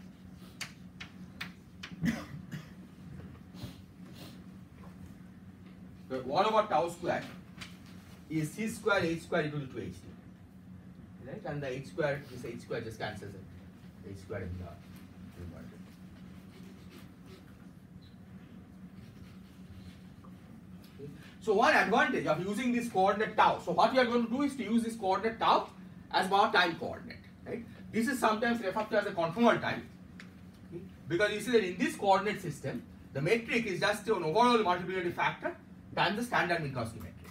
So 1 over tau square is c square h square equal to 2ht, right? And the h square, this h square just cancels it. H square in the numerator. So one advantage of using this coordinate tau. So what we are going to do is to use this coordinate tau as our time coordinate, right? This is sometimes referred to as a conformal time, because you see that in this coordinate system, the metric is just an overall multiplicative factor times the standard Minkowski metric,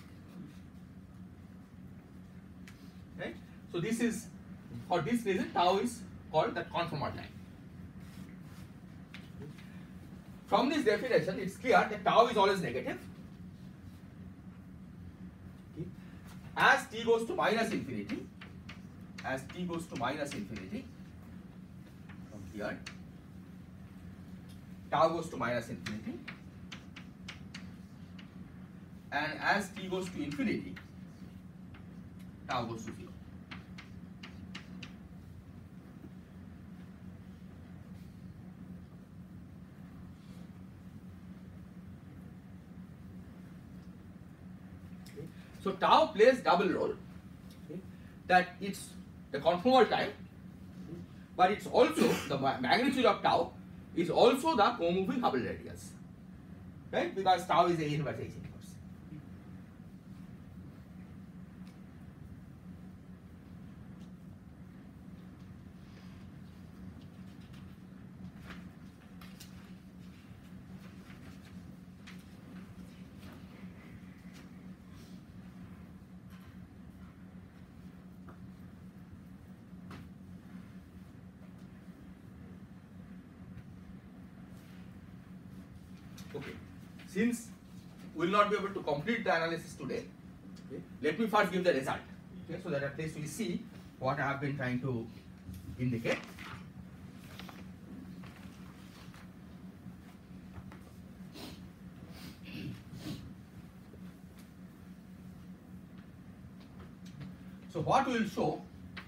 right? So this is, for this reason, tau is called the conformal time. From this definition, it's clear that tau is always negative. As t goes to minus infinity, as t goes to minus infinity, from here, tau goes to minus infinity, and as t goes to infinity, tau goes to 0. So tau plays double role, okay, that it's the conformal time, but it's also the magnitude of tau is also the comoving Hubble radius, right? Because tau is A inverse H inverse. Okay, since we will not be able to complete the analysis today, okay, let me first give the result, okay, so that at least we see what I have been trying to indicate. So what we will show,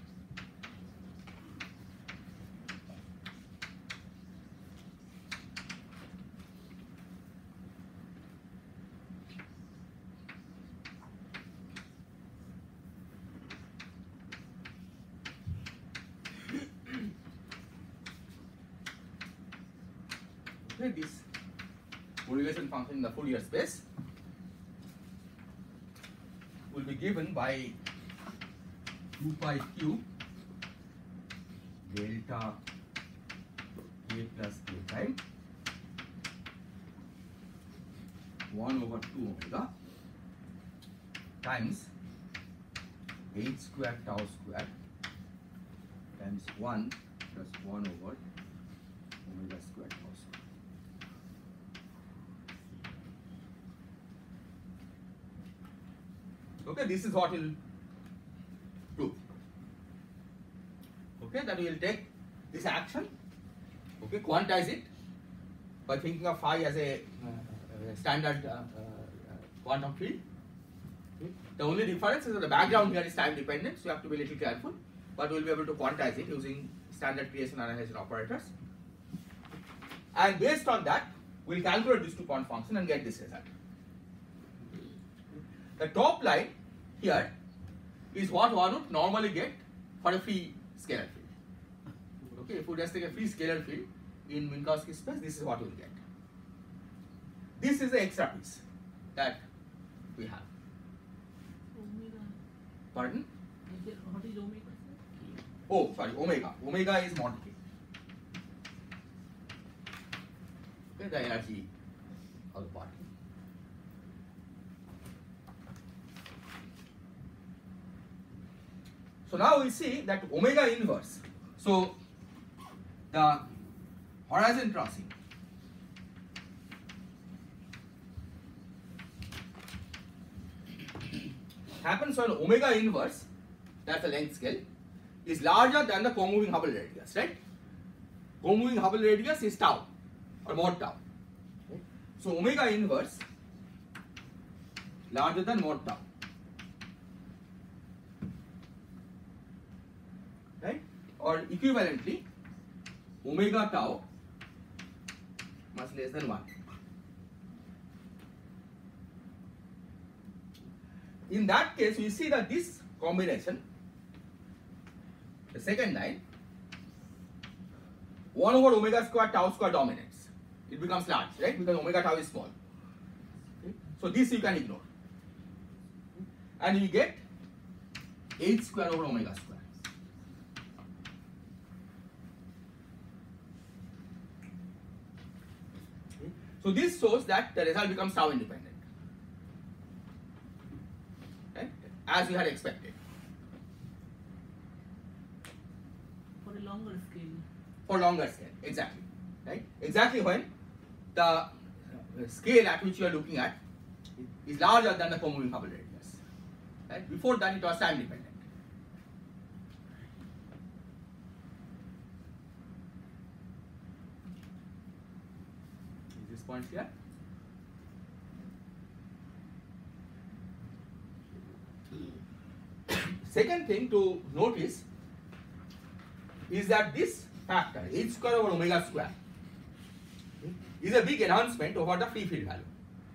this correlation function in the Fourier space will be given by 2 pi q delta a plus k prime 1 over 2 omega times h square tau square times 1 plus 1 over omega square tau square. Okay, this is what we'll do. Okay, that we will take this action, okay, quantize it by thinking of phi as a standard quantum field. Okay. The only difference is that the background here is time dependent, so you have to be a little careful, but we'll be able to quantize it using standard creation annihilation operators. And based on that, we'll calculate this two-point function and get this result. The top line here is what one would normally get for a free scalar field. Okay, if we just take a free scalar field in Minkowski space, this is what we'll get. This is the extra piece that we have. Omega. Pardon? What is omega? Oh, sorry, omega. Omega is mod k. Okay, the energy of the particle. So now we see that omega inverse. So the horizon crossing happens when omega inverse, that's the length scale, is larger than the comoving Hubble radius, right? Comoving Hubble radius is tau or mod tau. Right? So omega inverse larger than mod tau. Right? Or equivalently, omega tau much less than 1. In that case, we see that this combination, the second line, 1 over omega square tau square dominates. It becomes large, right? Because omega tau is small. Okay? So this you can ignore. And you get h square over omega square. Okay? So this shows that the result becomes tau independent. Right? As we had expected. For a longer scale. For longer scale, exactly. Right? Exactly when the scale at which you are looking at is larger than the comoving Hubble radius. Right? Before that it was time dependent. Is this point clear? Second thing to notice is that this factor h square over omega square is a big enhancement over the free field value.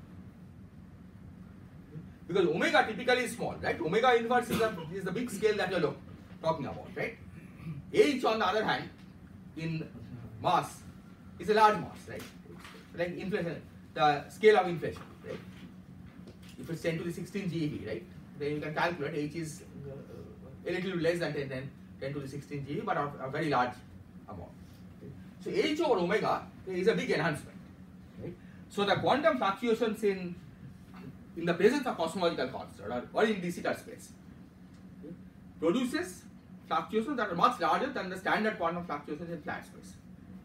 Because omega typically is small, right? Omega inverse is the big scale that you are talking about, right? H on the other hand, in mass, is a large mass, right? Like inflation, the scale of inflation, right? If it's 10 to the 16 GeV, right? Then you can calculate H is a little less than 10 to the 16 GeV, but a very large amount. So H over omega is a big enhancement. Right? So the quantum fluctuations in the presence of cosmological constant or in de Sitter space produces fluctuations that are much larger than the standard quantum fluctuations in flat space.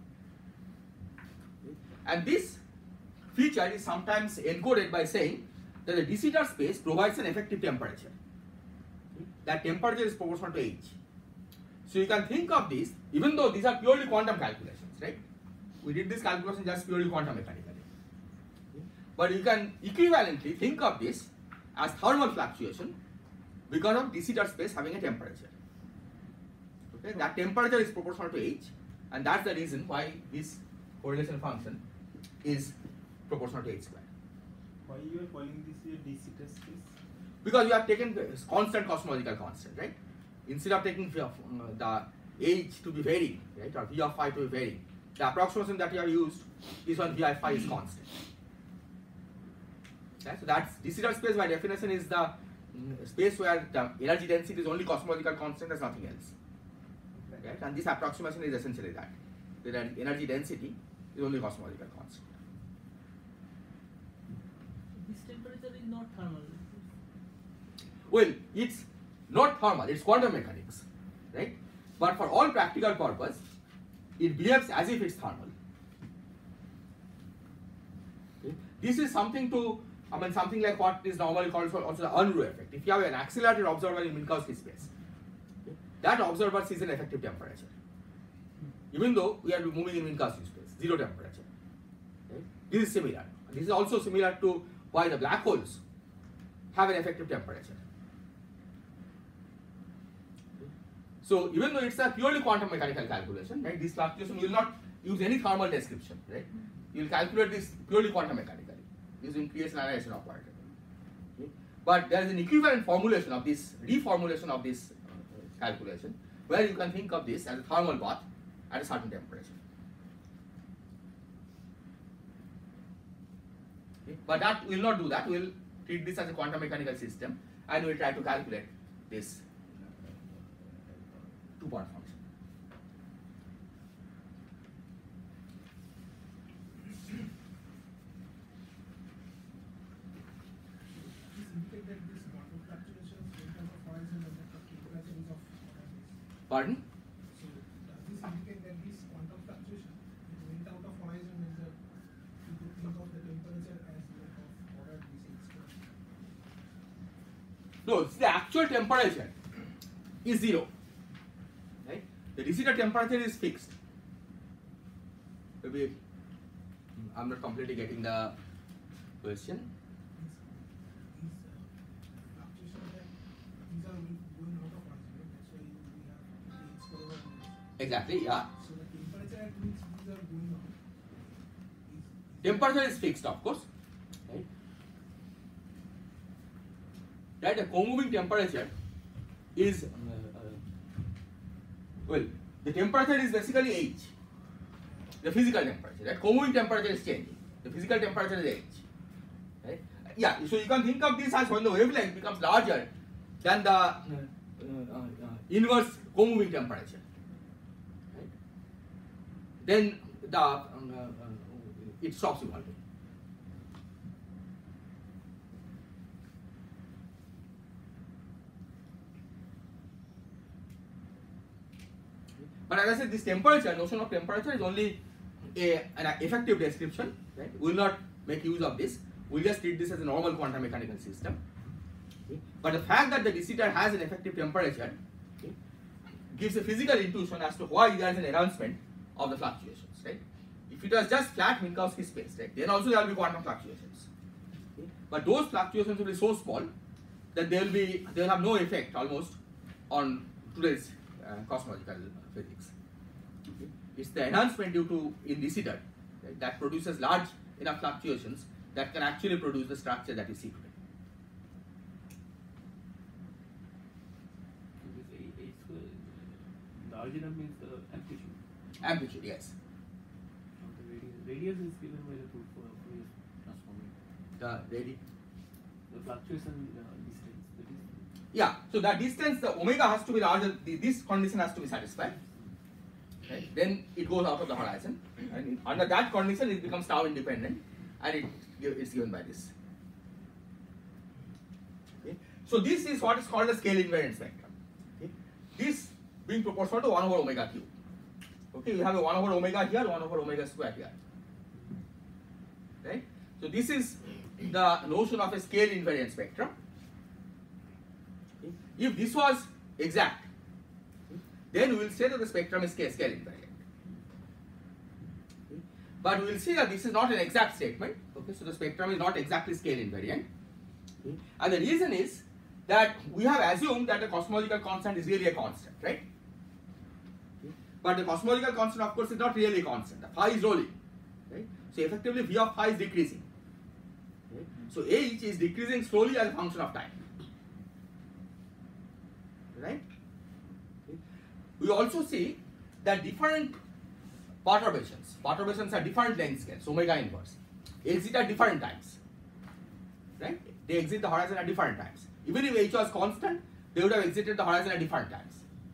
And this feature is sometimes encoded by saying that the de Sitter space provides an effective temperature. That temperature is proportional to H. So you can think of this, even though these are purely quantum calculations, right? We did this calculation just purely quantum mechanically. But you can equivalently think of this as thermal fluctuation because of de Sitter space having a temperature. Okay, that temperature is proportional to H, and that's the reason why this correlation function is proportional to H square. Why you are calling this a de Sitter space? Because you have taken constant cosmological constant, right? Instead of taking the H to be varying, right, or V of phi to be varying, the approximation that you have used is when V of phi is constant. Okay? So that's de Sitter space by definition is the space where the energy density is only cosmological constant, there's nothing else. Right? And this approximation is essentially that. The energy density is only cosmological constant. This temperature is not thermal. Well, it's not thermal, it's quantum mechanics, right? But for all practical purpose, it behaves as if it's thermal. Okay? This is something to, something like what is normally called for also the Unruh effect. If you have an accelerated observer in Minkowski space, okay, that observer sees an effective temperature. Even though we are moving in Minkowski space, zero temperature. Okay? This is similar. This is also similar to why the black holes have an effective temperature. So even though it's a purely quantum mechanical calculation, right, this fluctuation will not use any thermal description, right? You will calculate this purely quantum mechanically using creation annihilation operator. Okay? But there is an equivalent formulation of this, reformulation of this calculation, where you can think of this as a thermal bath at a certain temperature. Okay? But that will not do that. We will treat this as a quantum mechanical system, and we will try to calculate this two-part function. This indicate that this quantum fluctuations in terms of horizon and the temperature is of Pardon? So does this indicate that this quantum fluctuation went out of horizon when the you could think of the temperature as that of order this extra? No, the actual temperature is 0. Right? The de Sitter temperature is fixed. Maybe I'm not completely getting the question. These fluctuations that these are going out of horizon, right? That's why we have the explore. Exactly, yeah. So the temperature at which these are going out Temperature is fixed, of course. Right? Right, the co-moving temperature is well, the temperature is basically H, the physical temperature. Right? Co-moving temperature is changing. The physical temperature is H. Right? Yeah, so you can think of this as when the wavelength becomes larger than the inverse co-moving temperature. Right? Then the it stops evolving. But as I said, this temperature, notion of temperature is only an effective description. Right? We will not make use of this. We will just treat this as a normal quantum mechanical system. Okay? But the fact that the de Sitter has an effective temperature, okay, gives a physical intuition as to why there is an enhancement of the fluctuations. Right? If it was just flat Minkowski space, right, then also there will be quantum fluctuations. Okay? But those fluctuations will be so small that they will have no effect almost on today's cosmological physics. Okay? It's the enhancement due to in de Sitter, right, that produces large enough fluctuations that can actually produce the structure that you see today. Large enough means the amplitude. Amplitude, yes. The radius is given by the Fourier transform. The fluctuation distance. Yeah, so that distance, the omega has to be larger, this condition has to be satisfied. Right? Then it goes out of the horizon, and under that condition it becomes tau independent, and it's given by this. Okay? So this is what is called the scale invariant spectrum. Okay? This being proportional to 1 over omega cube. Okay, you have a 1 over omega here, 1 over omega square here. Right? So this is the notion of a scale invariant spectrum. Okay? If this was exact, then we will say that the spectrum is scale invariant. Okay? But we will see that this is not an exact statement. Okay? So the spectrum is not exactly scale invariant. Okay? And the reason is that we have assumed that the cosmological constant is really a constant, right? Okay? But the cosmological constant, of course, is not really a constant. The phi is rolling, right? So effectively, v of phi is decreasing. Okay? So h is decreasing slowly as a function of time, right? Okay? We also see that different perturbations are different length scales, omega inverse, exit at different times, right? They exit the horizon at different times. Even if h was constant, they would have exited the horizon at different times.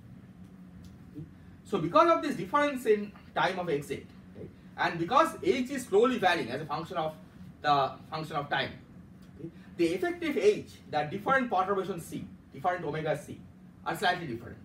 So because of this difference in time of exit, right, and because h is slowly varying as a function of time, okay, the effective h that different perturbations see, different omega c, are slightly different.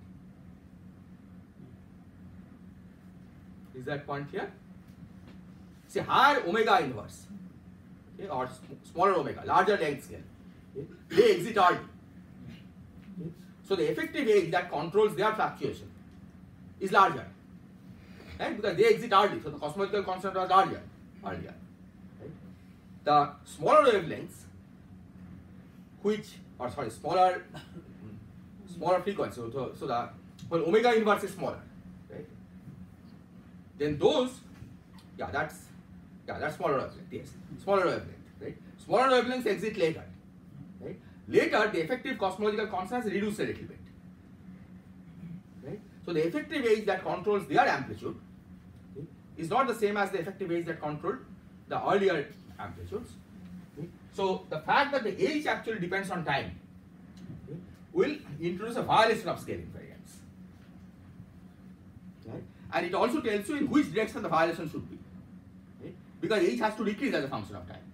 Is that point here? See, higher omega inverse, okay, or smaller omega, larger length scale, okay, they exit early. Okay. So the effective h that controls their fluctuation is larger, right? Because they exit early, so the cosmological constant was larger earlier. Right? The smaller wavelengths, smaller frequency, so the when omega inverse is smaller, right? Then those, that's smaller wavelength, yes, smaller wavelength, right? Smaller wavelengths exit later, right? Later, the effective cosmological constant is reduced a little bit, right? So the effective h that controls their amplitude, okay, is not the same as the effective h that controlled the earlier amplitudes. Okay? So the fact that the h actually depends on time, okay, will introduce a violation of scale invariance, right? And it also tells you in which direction the violation should be, right? Because h has to decrease as a function of time,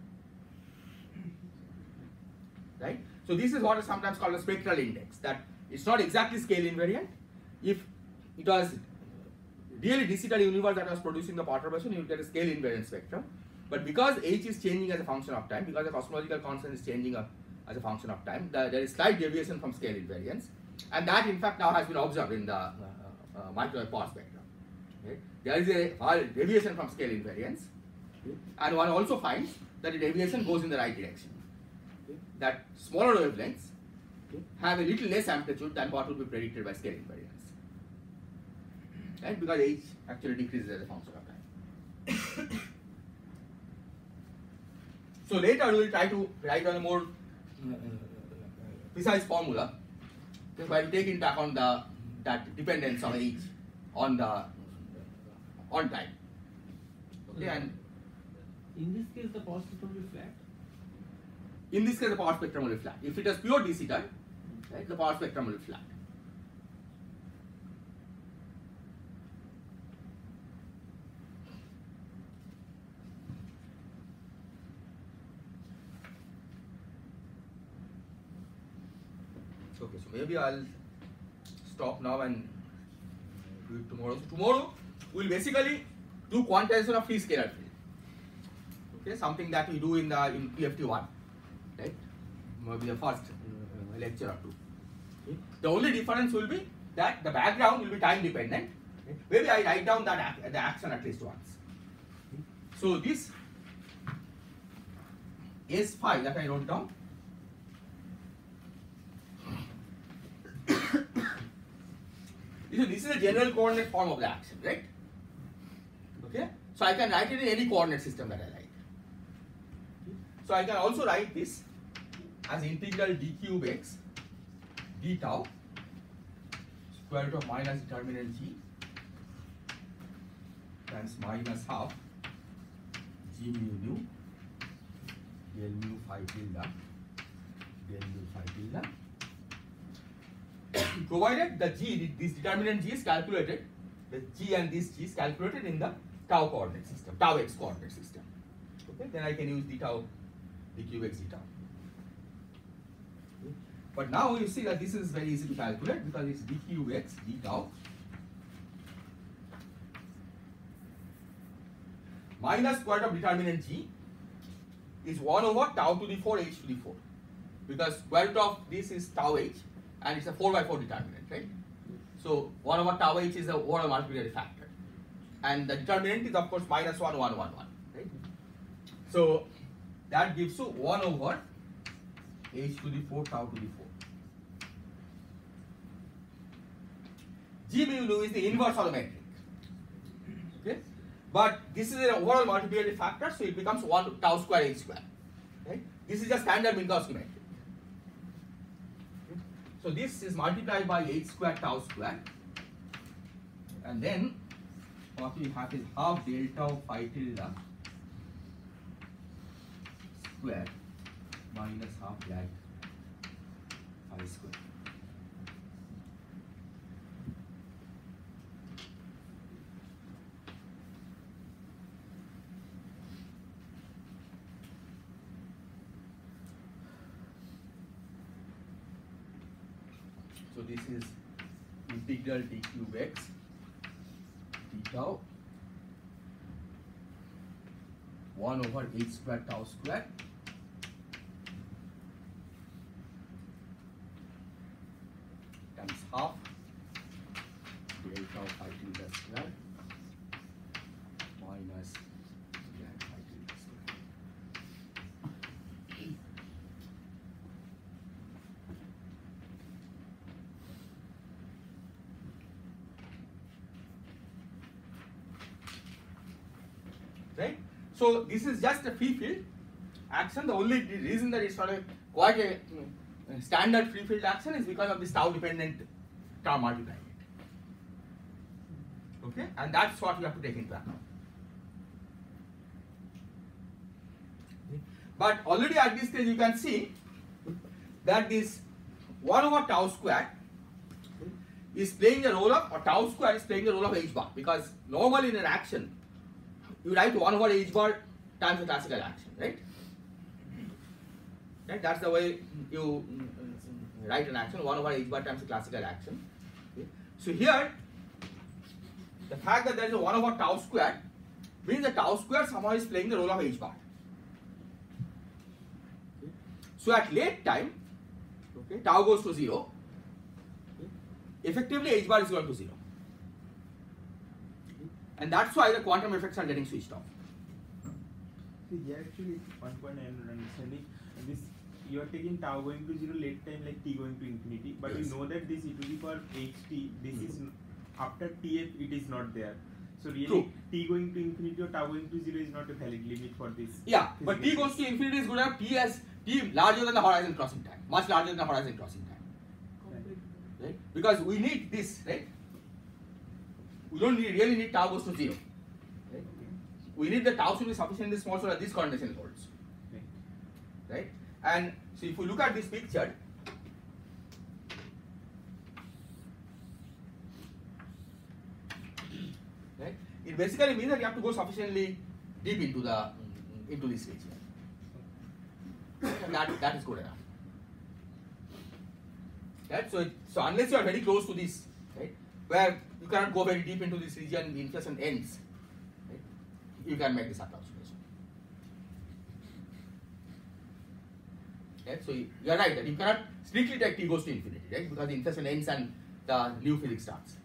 right? So this is what is sometimes called a spectral index, that it's not exactly scale invariant. If it was really de Sitter universe that was producing the perturbation, you get a scale invariant spectrum. But because h is changing as a function of time, because the cosmological constant is changing as a function of time, there is slight deviation from scale invariance, and that in fact now has been observed in the microwave power spectrum. Okay? There is a deviation from scale invariance, okay? And one also finds that the deviation goes in the right direction. Okay? That smaller wavelengths, okay, have a little less amplitude than what would be predicted by scale invariance, right? Because h actually decreases as a function of time. So later we will try to write down a more precise formula where we take into account that dependence on h on time. Okay, and in this case the power spectrum will be flat. in this case the power spectrum will be flat. If it is pure de Sitter, right, the power spectrum will be flat. Okay, so maybe I'll stop now and do it tomorrow. So tomorrow we'll basically do quantization of free scalar field. Okay, something that we do in PFT1, right? Maybe the first lecture or two. Okay. The only difference will be that the background will be time dependent. Okay. Maybe I write down that the action at least once. Okay. So this S5 that I wrote down, this is a general coordinate form of the action, right? Okay, so I can write it in any coordinate system that I like. So I can also write this as integral d cube x d tau square root of minus determinant g times minus half g mu nu del mu phi tilde del mu phi tilde, provided the g, this determinant g is calculated, the g and this g is calculated in the tau coordinate system, tau x coordinate system. Okay, then I can use d tau, d cube x d tau. Okay. But now you see that this is very easy to calculate because it's d cube x d tau minus square root of determinant g is 1 over tau to the 4 h to the 4, because square root of this is tau h and it's a 4 by 4 determinant, right? So 1 over tau h is the overall multiplicative factor, and the determinant is of course minus 1 1 1 1, right? So that gives you 1 over h to the 4 tau to the 4. G mu nu is the inverse of the metric. Okay, but this is an overall multiplicative factor, so it becomes 1 tau square h square, right? This is just standard Minkowski metric. So this is multiplied by h square tau square, and then what we have is half del tau phi tilde square minus half lag phi square. So this is integral d cube x d tau 1 over h square tau square times half del tau phi tilde square minus del phi tilde square. Right? So this is just a free field action. The only reason that it's not quite a standard free field action is because of this tau dependent term multiplying it. Okay, and that's what we have to take into account. Okay. But already at this stage you can see that this 1 over tau square is playing the role of, or tau square is playing the role of h bar, because normally in an action you write 1 over h bar times the classical action, right? Right? That's the way you write an action, 1 over h bar times the classical action. Okay. So here the fact that there is a 1 over tau square means that tau square somehow is playing the role of h bar. Okay. So at late time, okay, tau goes to 0. Okay. Effectively, h bar is going to 0. Okay. And that's why the quantum effects are getting switched off. So here actually one point I am not understanding. This you are taking tau going to 0 late time like t going to infinity, but Yes. you know that this e to the power ht, this is after tf it is not there. So really True. t going to infinity or tau going to 0 is not a valid limit for this. Yeah, but t physical goes to infinity is going to have t as t larger than the horizon crossing time, much larger than the horizon crossing time, right? Because we need this, right? We don't really need tau goes to 0. Right? We need the tau should be sufficiently small so that this condensation holds, right? And so if you look at this picture, right, it basically means that you have to go sufficiently deep into this region. That is good enough. Right? So unless you are very close to this, right, where you cannot go very deep into this region, the inflation ends, right, you can make this approximation. Right? So you are right that you cannot strictly take t goes to infinity, right, because the inflation ends and the new physics starts.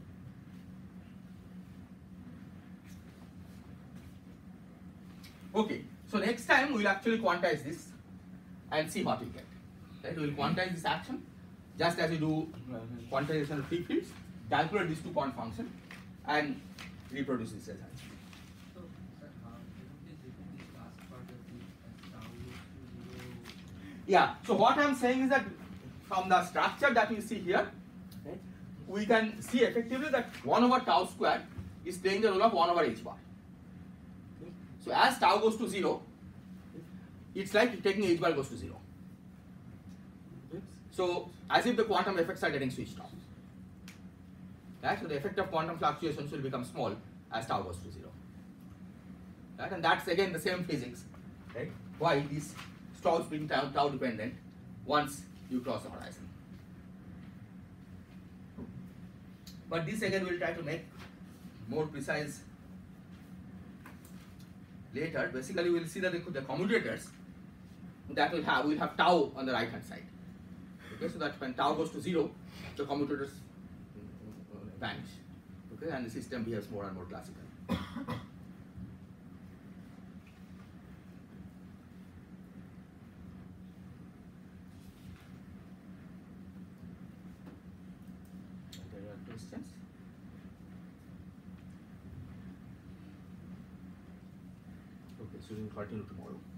Okay, so next time we will actually quantize this and see what we get. Right? We will quantize this action just as we do quantization of free fields, calculate these 2 point function and reproduce this result. So, sir, can you please repeat this last part of the tau goes to 0? Yeah, so what I am saying is that from the structure that we see here, right, we can see effectively that 1 over tau square is playing the role of 1 over h bar. Okay. So as tau goes to 0, it's like taking h bar goes to 0. Okay. So as if the quantum effects are getting switched off. Right? So the effect of quantum fluctuations will become small as tau goes to 0. Right? And that's again the same physics, right? Why this stops being tau dependent once you cross the horizon. But this again we'll try to make more precise later. Basically we'll see that the commutators that will have tau on the right hand side. Okay, so that when tau goes to 0, the commutators vanish. Okay, and the system behaves more and more classical. Any other questions? Okay, so we will continue tomorrow.